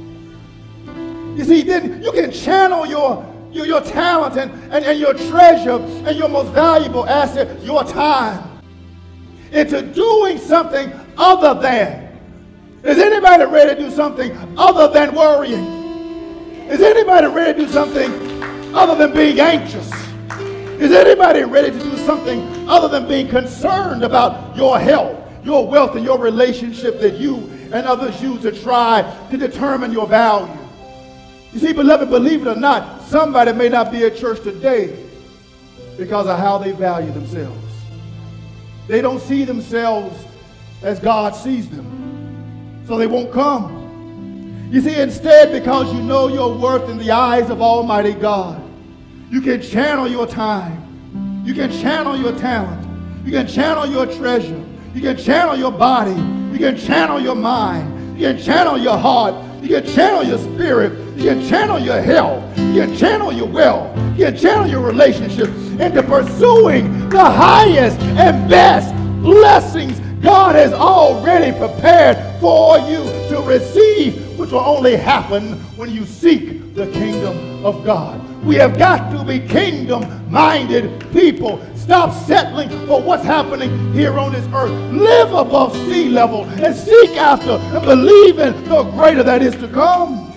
You see, then you can channel your, your, your talent and, and, and your treasure and your most valuable asset, your time, into doing something other than. Is anybody ready to do something other than worrying? Is anybody ready to do something other than being anxious? Is anybody ready to do something other than being concerned about your health, your wealth, and your relationship that you and others use to try to determine your value? You see, beloved, believe it or not, somebody may not be at church today because of how they value themselves. They don't see themselves as God sees them, so they won't come. You see, instead, because you know your worth in the eyes of Almighty God, you can channel your time. You can channel your talent. You can channel your treasure. You can channel your body. You can channel your mind. You can channel your heart. You can channel your spirit. You can channel your health. You can channel your wealth. You can channel your relationships into pursuing the highest and best blessings God has already prepared for you to receive, which will only happen when you seek the kingdom of God. We have got to be kingdom-minded people. Stop settling for what's happening here on this earth. Live above sea level and seek after and believe in the greater that is to come.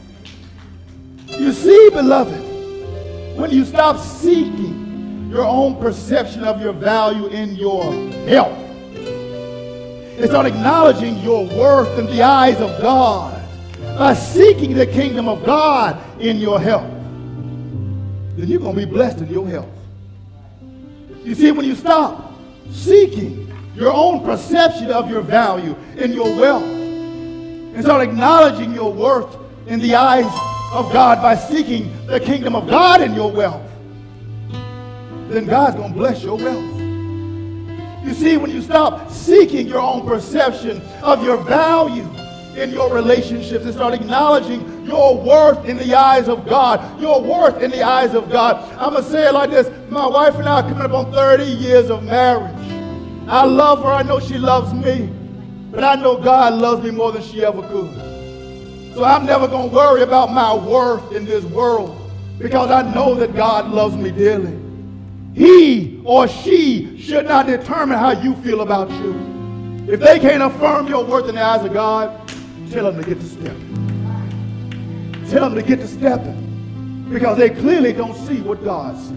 You see, beloved, when you stop seeking your own perception of your value in your health, and start acknowledging your worth in the eyes of God by seeking the kingdom of God in your health, then you're going to be blessed in your health. You see, when you stop seeking your own perception of your value in your wealth and start acknowledging your worth in the eyes of God by seeking the kingdom of God in your wealth, then God's going to bless your wealth. You see, when you stop seeking your own perception of your value in your relationships and start acknowledging your worth in the eyes of God, your worth in the eyes of God. I'm going to say it like this. My wife and I are coming up on thirty years of marriage. I love her. I know she loves me. But I know God loves me more than she ever could. So I'm never going to worry about my worth in this world because I know that God loves me dearly. He or she should not determine how you feel about you. If they can't affirm your worth in the eyes of God, tell them to get to step. tell them to get to stepping because they clearly don't see what God sees.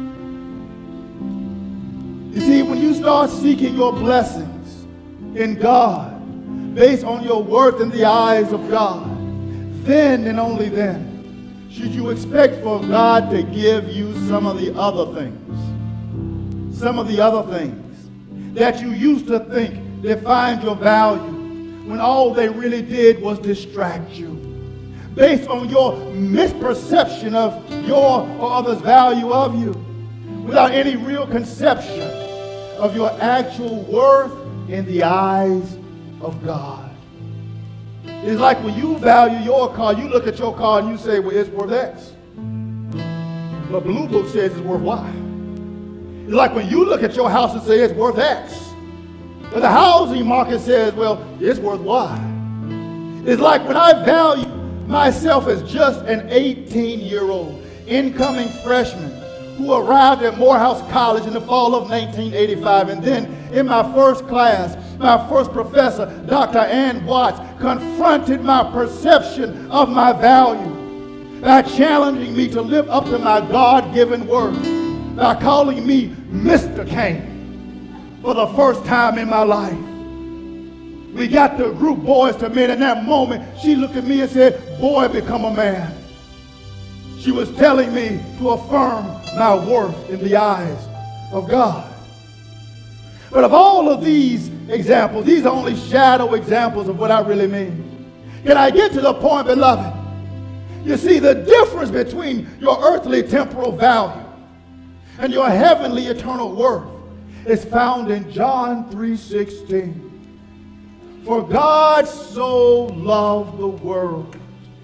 You see, when you start seeking your blessings in God based on your worth in the eyes of God, then and only then should you expect for God to give you some of the other things, some of the other things that you used to think defined your value when all they really did was distract you based on your misperception of your or others' value of you without any real conception of your actual worth in the eyes of God. It's like when you value your car, you look at your car and you say, well, it's worth X. But Blue Book says it's worth Y. It's like when you look at your house and say it's worth X. But the housing market says, well, it's worth Y. It's like when I value myself as just an eighteen-year-old incoming freshman who arrived at Morehouse College in the fall of nineteen eighty-five. And then in my first class, my first professor, Doctor Ann Watts, confronted my perception of my value by challenging me to live up to my God-given worth, by calling me Mister Kane for the first time in my life. We got the group Boys to Men. In that moment, she looked at me and said, boy, become a man. She was telling me to affirm my worth in the eyes of God. But of all of these examples, these are only shadow examples of what I really mean. Can I get to the point, beloved? You see, the difference between your earthly temporal value and your heavenly eternal worth is found in John three sixteen. For God so loved the world.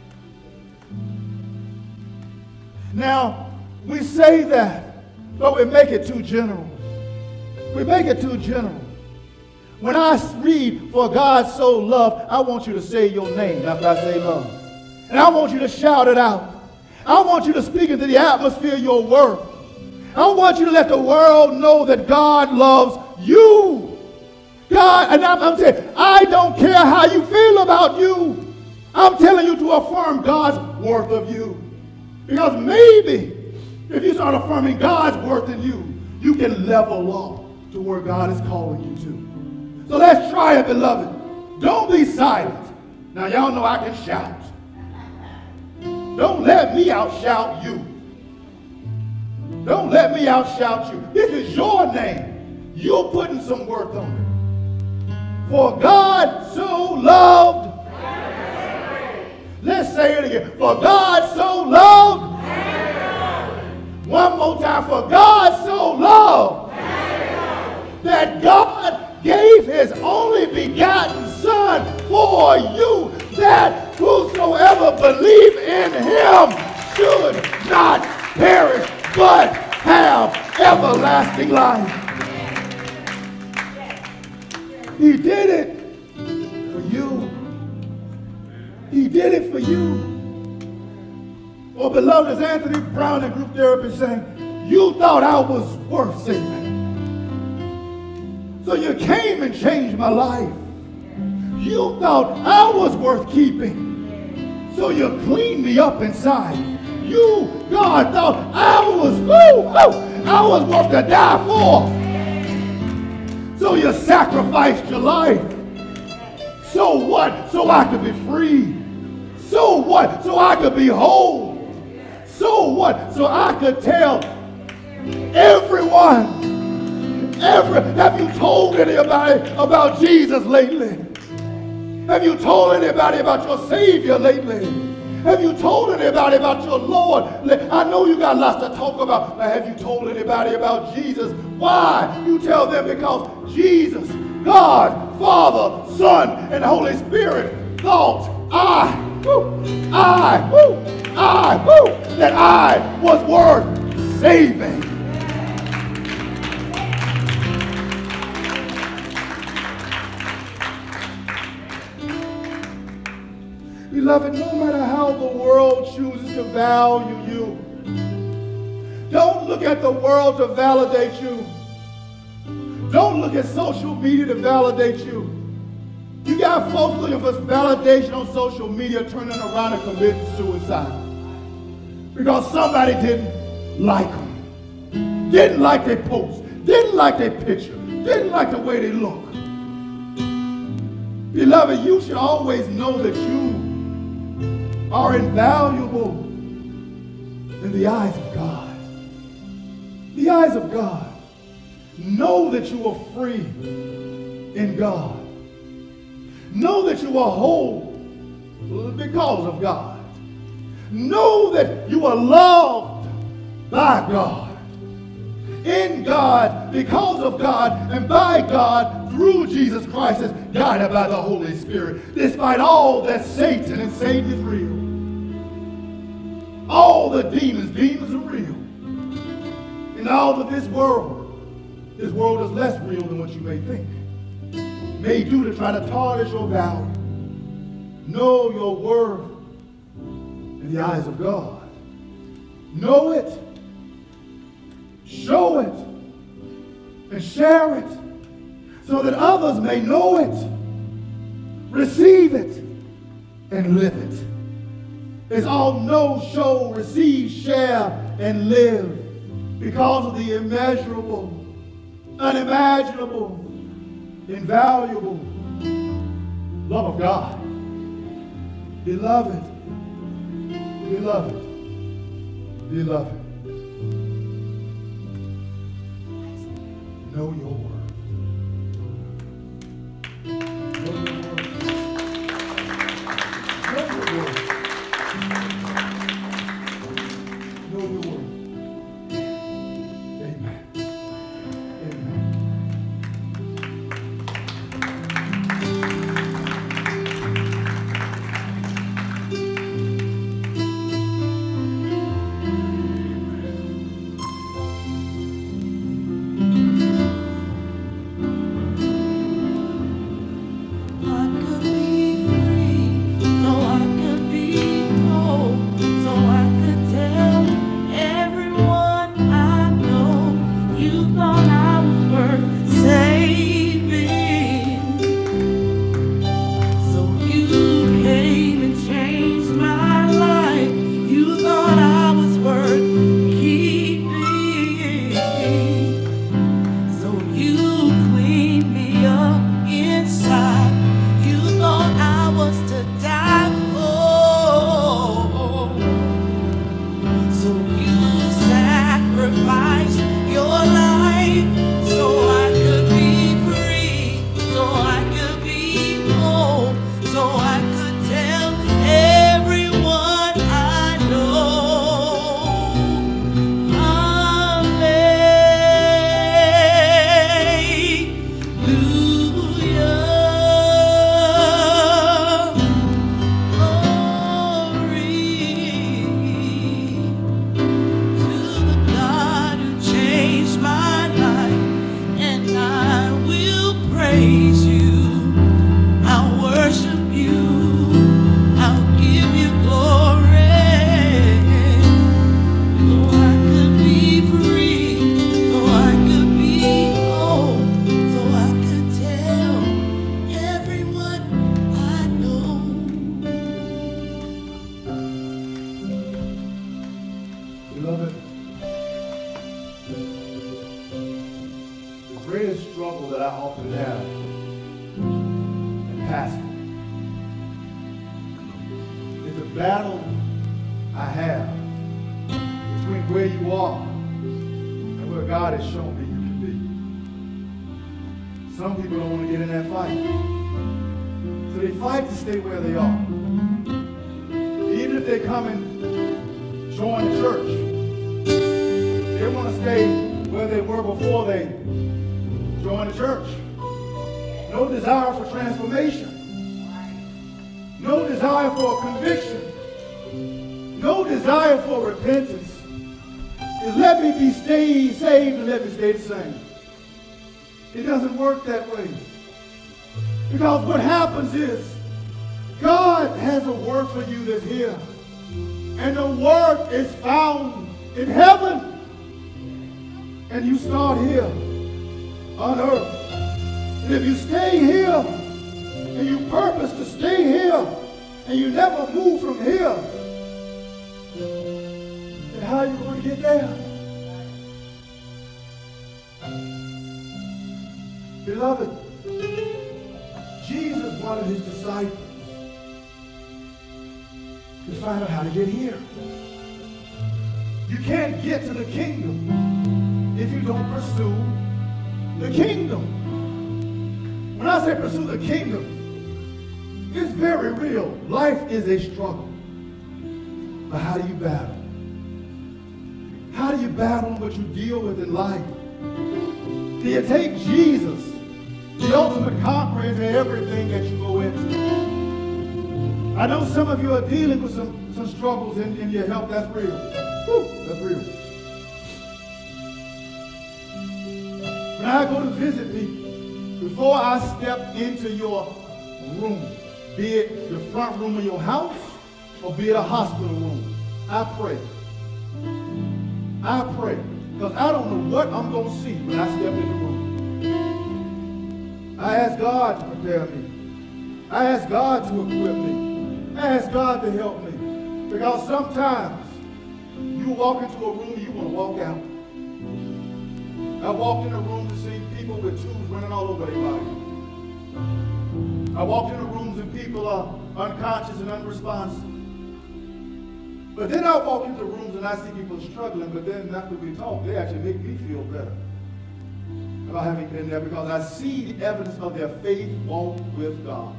Now, we say that, but we make it too general. We make it too general. When I read, for God so loved, I want you to say your name after I say love. And I want you to shout it out. I want you to speak into the atmosphere your worth. I want you to let the world know that God loves you. God, and I'm, I'm saying, I don't care how you feel about you. I'm telling you to affirm God's worth of you. Because maybe if you start affirming God's worth in you, you can level up to where God is calling you to. So let's try it, beloved. Don't be silent. Now, y'all know I can shout. Don't let me outshout you. Don't let me outshout you. This is your name. You're putting some worth on it. For God so loved. Let's say it again. For God so loved. One more time. For God so loved that God gave his only begotten Son for you, that whosoever believe in him should not perish but have everlasting life. He did it for you. He did it for you. Oh, beloved, as Anthony Brown and group therapy saying, you thought I was worth saving. So you came and changed my life. You thought I was worth keeping. So you cleaned me up inside. You, God, thought I was, woo, woo, I was worth to die for. So you sacrificed your life. So what? So I could be free. So what? So I could be whole. So what? So I could tell everyone. Every, have you told anybody about Jesus lately? Have you told anybody about your Savior lately? Have you told anybody about your Lord? I know you got lots to talk about, but have you told anybody about Jesus? Why? You tell them because Jesus, God, Father, Son, and Holy Spirit thought I, woo, I, woo, I, woo, that I was worth saving. Beloved, no matter how the world chooses to value you, don't look at the world to validate you. Don't look at social media to validate you. You got folks looking for validation on social media turning around and committing suicide because somebody didn't like them, didn't like their post, didn't like their picture, didn't like the way they look. Beloved, you should always know that you are invaluable in the eyes of God. The eyes of God. Know that you are free in God. Know that you are whole because of God. Know that you are loved by God, in God, because of God, and by God through Jesus Christ, as guided by the Holy Spirit. Despite all that Satan, and Satan is real. All the demons, demons are real. And all of this world, this world is less real than what you may think. May do to try to tarnish your value. Know your worth in the eyes of God. Know it, show it, and share it so that others may know it, receive it, and live it. It's all know, show, receive, share, and live because of the immeasurable, unimaginable, invaluable love of God. Beloved, beloved, beloved, know your word. Know your word. Know your word. Know your word. Amen. Amen. It doesn't work that way. Because what happens is God has a work for you that's here. And the work is found in heaven. And you start here on earth. And if you stay here, and you purpose to stay here, and you never move from here, then how are you going to get there? Beloved, Jesus wanted his disciples to find out how to get here. You can't get to the kingdom if you don't pursue the kingdom. When I say pursue the kingdom, it's very real. Life is a struggle. But how do you battle? How do you battle what you deal with in life? Do you take Jesus, the ultimate conqueror, into everything that you go into? I know some of you are dealing with some, some struggles in, in your health. That's real. Whew, that's real. When I go to visit people, before I step into your room, be it the front room of your house or be it a hospital room, I pray. I pray. Because I don't know what I'm going to see when I step in the room. I ask God to prepare me. I ask God to equip me. I ask God to help me. Because sometimes you walk into a room and you want to walk out. I walked in a room to see people with tubes running all over their body. I walked into rooms and people are unconscious and unresponsive. But then I walk into rooms and I see people struggling, but then after we talk, they actually make me feel better about having been there because I see the evidence of their faith walk with God.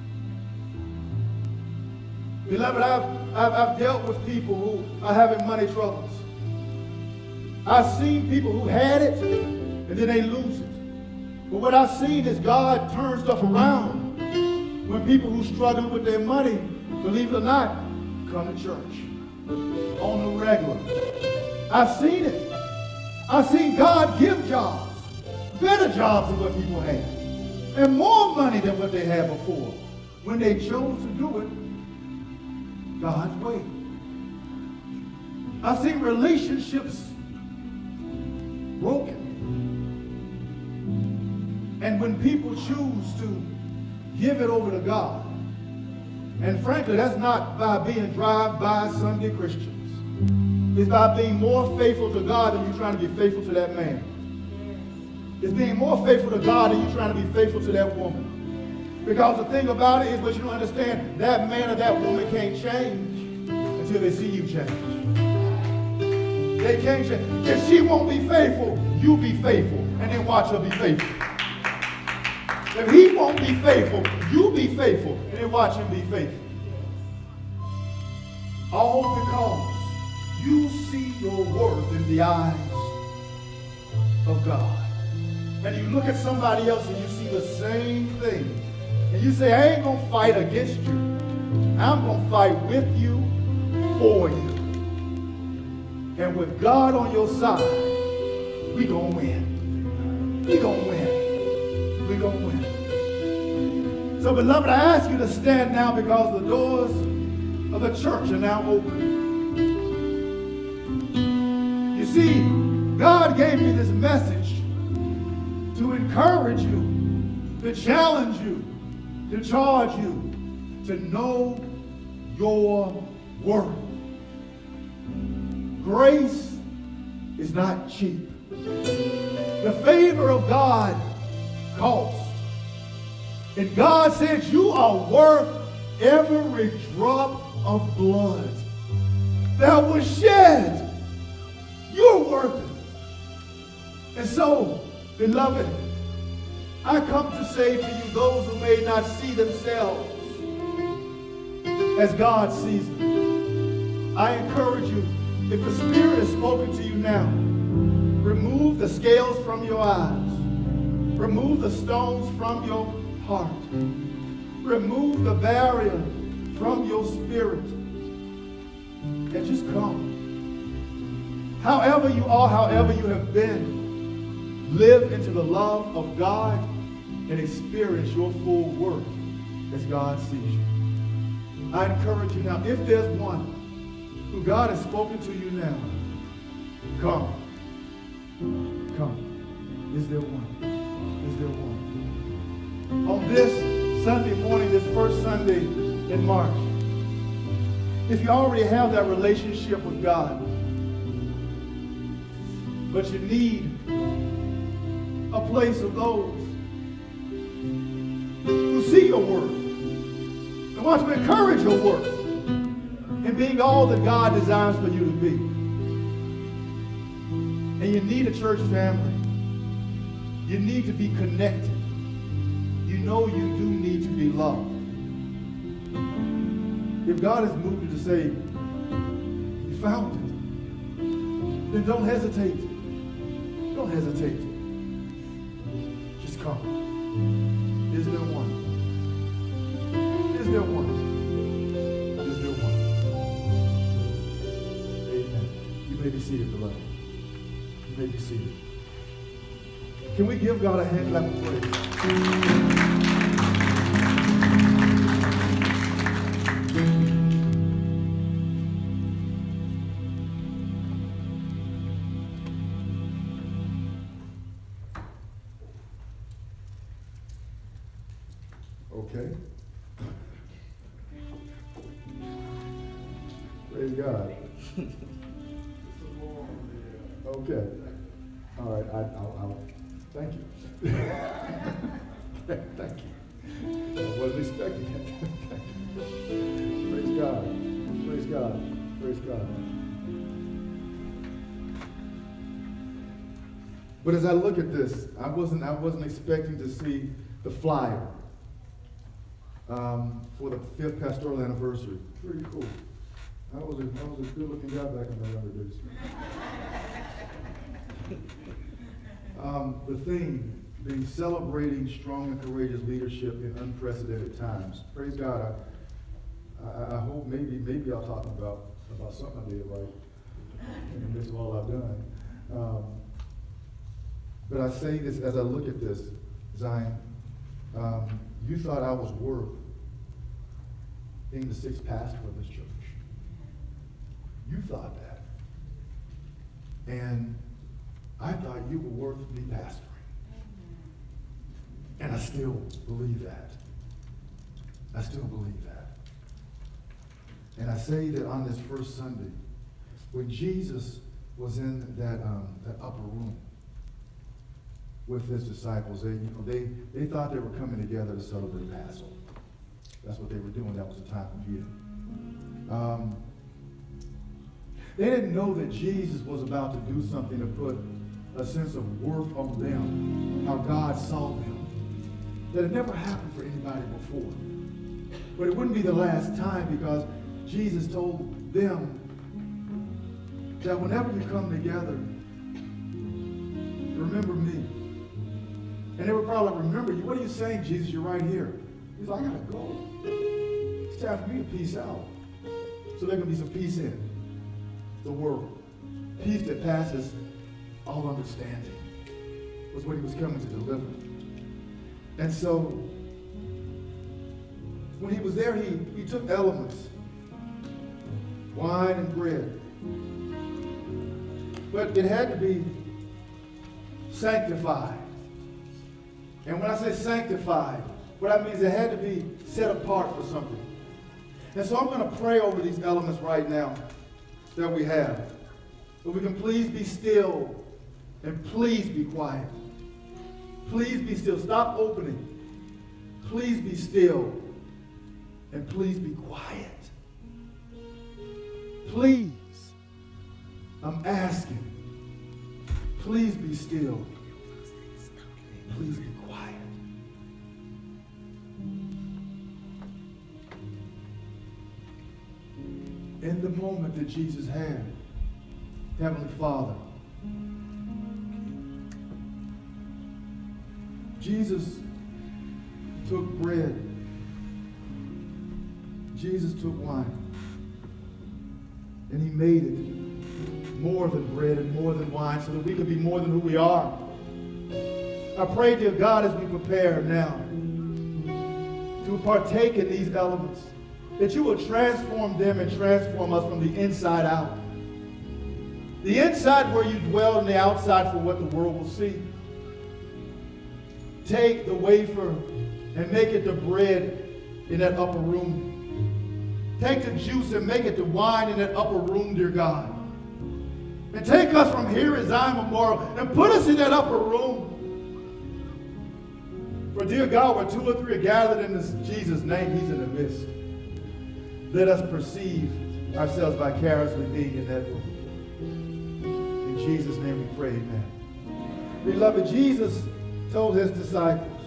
Beloved, I've, I've, I've dealt with people who are having money troubles. I've seen people who had it and then they lose it. But what I've seen is God turn stuff around when people who struggle with their money, believe it or not, come to church on the regular. I've seen it. I've seen God give jobs, better jobs than what people had, and more money than what they had before when they chose to do it God's way. I've seen relationships broken. And when people choose to give it over to God, and frankly, that's not by being drive-by Sunday Christians. It's by being more faithful to God than you're trying to be faithful to that man. It's being more faithful to God than you're trying to be faithful to that woman. Because the thing about it is, what you don't understand, that man or that woman can't change until they see you change. They can't change. If she won't be faithful, you be faithful, and then watch her be faithful. If he won't be faithful, you be faithful, and then watch him be faithful. All because you see your worth in the eyes of God. And you look at somebody else and you see the same thing. And you say, I ain't going to fight against you. I'm going to fight with you, for you. And with God on your side, we going to win. We going to win. We going to win. So, beloved, I ask you to stand now because the doors of the church are now open. You see, God gave me this message to encourage you, to challenge you, to charge you, to know your worth. Grace is not cheap. The favor of God costs. And God said you are worth every drop of blood that was shed. You're worth it. And so, beloved, I come to say to you, those who may not see themselves as God sees them, I encourage you, if the Spirit has spoken to you now, remove the scales from your eyes. Remove the stones from your heart. Remove the barrier from your spirit. And just come. However you are, however you have been, live into the love of God and experience your full worth as God sees you. I encourage you now, if there's one who God has spoken to you now, come. Come. Is there one? Is there one? On this Sunday morning, this first Sunday in March. If you already have that relationship with God, but you need a place of those who see your worth and want to encourage your worth in being all that God desires for you to be. And you need a church family. You need to be connected. You know you do need to be loved. If God has moved you to say, you found it, then don't hesitate. Don't hesitate. Just come. Is there one? Is there one? Is there one? Amen. You may be seated, beloved. You may be seated. Can we give God a hand clap of praise? Okay. Praise God. Okay. All right. I, I'll, I'll thank you. Thank you. I wasn't expecting it. Praise God. Praise God. Praise God. But as I look at this, I wasn't I wasn't expecting to see the flyer um, for the fifth pastoral anniversary. Pretty cool. I was a, I was a good-looking guy back in my younger days. um, the theme being celebrating strong and courageous leadership in unprecedented times. Praise God. I, I, I hope maybe maybe I'll talk about about something I did right in the midst of all I've done. Um, but I say this as I look at this, Zion. Um, you thought I was worth being the sixth pastor of this church. You thought that. And I thought you were worth me pastoring. And I still believe that. I still believe that. And I say that on this first Sunday, when Jesus was in that, um, that upper room with his disciples, they, you know, they, they thought they were coming together to celebrate Passover. That's what they were doing. That was the time of year. Um, they didn't know that Jesus was about to do something to put a sense of worth on them, how God saw them. That had never happened for anybody before. But it wouldn't be the last time, because Jesus told them that whenever you come together, remember me. And they would probably remember you. What are you saying, Jesus? You're right here. He's like, I gotta go. It's time for me to peace out. So there can be some peace in the world. Peace that passes all understanding was what he was coming to deliver. And so when he was there, he, he took elements, wine and bread. But it had to be sanctified. And when I say sanctified, what that means, it had to be set apart for something. And so I'm going to pray over these elements right now that we have. So we can please be still and please be quiet. Please be still. Stop opening. Please be still and please be quiet. Please, I'm asking, please be still. Please be quiet. In the moment that Jesus had, Heavenly Father, Jesus took bread. Jesus took wine. And he made it more than bread and more than wine so that we could be more than who we are. I pray, dear God, as we prepare now to partake in these elements, that you will transform them and transform us from the inside out. The inside where you dwell and the outside for what the world will see. Take the wafer and make it the bread in that upper room. Take the juice and make it the wine in that upper room, dear God. And take us from here at Zion Memorial and put us in that upper room. For dear God, where two or three are gathered in this Jesus' name, he's in the midst. Let us perceive ourselves vicariously being in that room. In Jesus' name we pray, amen. Beloved, Jesus told his disciples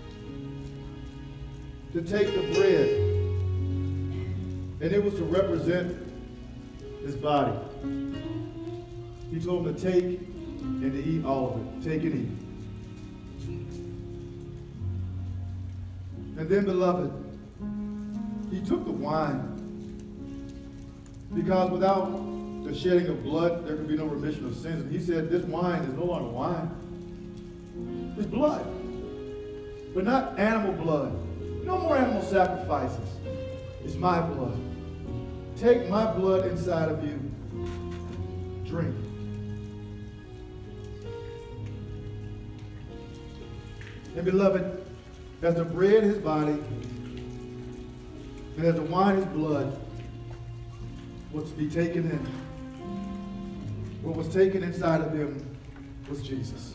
to take the bread, and it was to represent his body. He told them to take and to eat all of it. Take and eat. And then, beloved, he took the wine, because without the shedding of blood, there could be no remission of sins. And he said, this wine is no longer wine. It's blood. But not animal blood. No more animal sacrifices. It's my blood. Take my blood inside of you. Drink. And beloved, as the bread his body, and as the wine his blood, was to be taken in, what was taken inside of them was Jesus.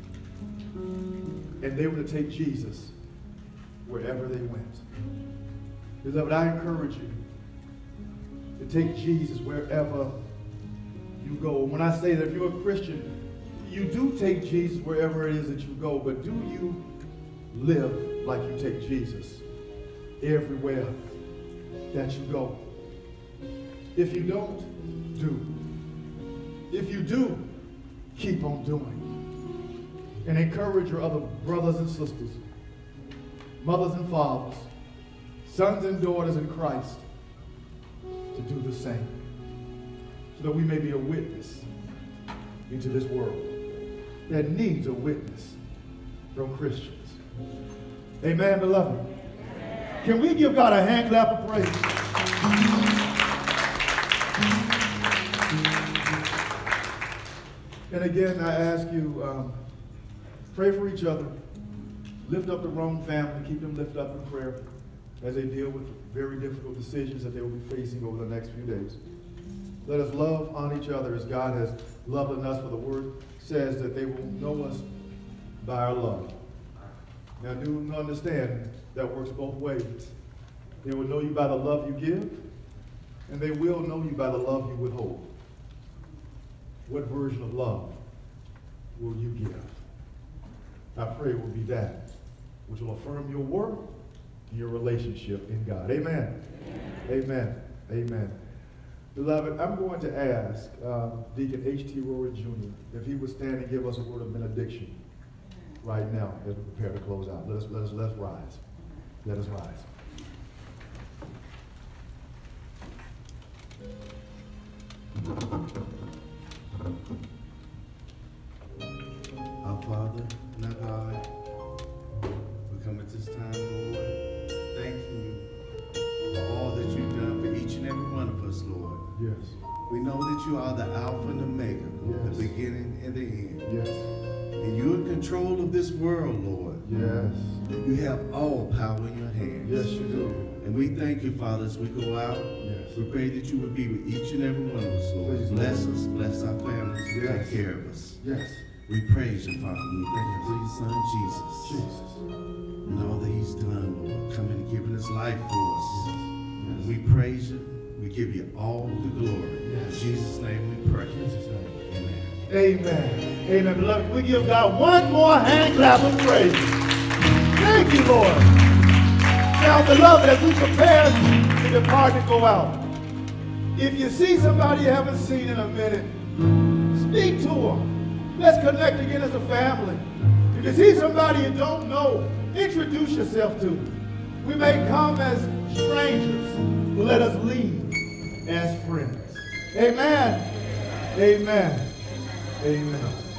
And they were to take Jesus wherever they went. Beloved, I encourage you to take Jesus wherever you go. When I say that if you're a Christian, you do take Jesus wherever it is that you go, but do you live like you take Jesus everywhere that you go? If you don't, do. If you do, keep on doing. And encourage your other brothers and sisters, mothers and fathers, sons and daughters in Christ to do the same, so that we may be a witness into this world that needs a witness from Christians. Amen, beloved. Amen. Can we give God a hand clap of praise? And again, I ask you, um, pray for each other. Lift up the wrong family. Keep them lifted up in prayer as they deal with very difficult decisions that they will be facing over the next few days. Let us love on each other as God has loved on us, for the word says that they will know us by our love. Now, do understand that works both ways. They will know you by the love you give, and they will know you by the love you withhold. What version of love will you give? I pray it will be that which will affirm your worth and your relationship in God. Amen. Amen. Amen. Amen. Beloved, I'm going to ask uh, Deacon H T Rory Junior if he would stand and give us a word of benediction right now as we prepare to close out. Let us, let us, let us rise. Let us rise. Our Father and our God, we come at this time, Lord, thanking you for all that you've done for each and every one of us, Lord. Yes. We know that you are the Alpha and Omega, Yes. the beginning and the end. Yes. And you're in control of this world, Lord. Yes. You have all power in your hands. Yes, you do. And we thank you, Father, as we go out. Yes. We pray that you would be with each and every one of us, Lord. Please, bless Lord. us, bless our families, Yes. take care of us. Yes. We praise you, Father. We thank you for your son, Jesus. Jesus. And all that he's done, Lord, coming and giving his life for us. Yes. We praise you. We give you all the glory. Yes. In Jesus' name we pray. In Jesus' name. Amen. Amen. Amen. Beloved, we give God one more hand clap of praise. Thank you, Lord. Now, beloved, as we prepare to depart to go out, if you see somebody you haven't seen in a minute, speak to them. Let's connect again as a family. If you see somebody you don't know, introduce yourself to them. We may come as strangers, but let us leave as friends. Amen. Amen. Amen.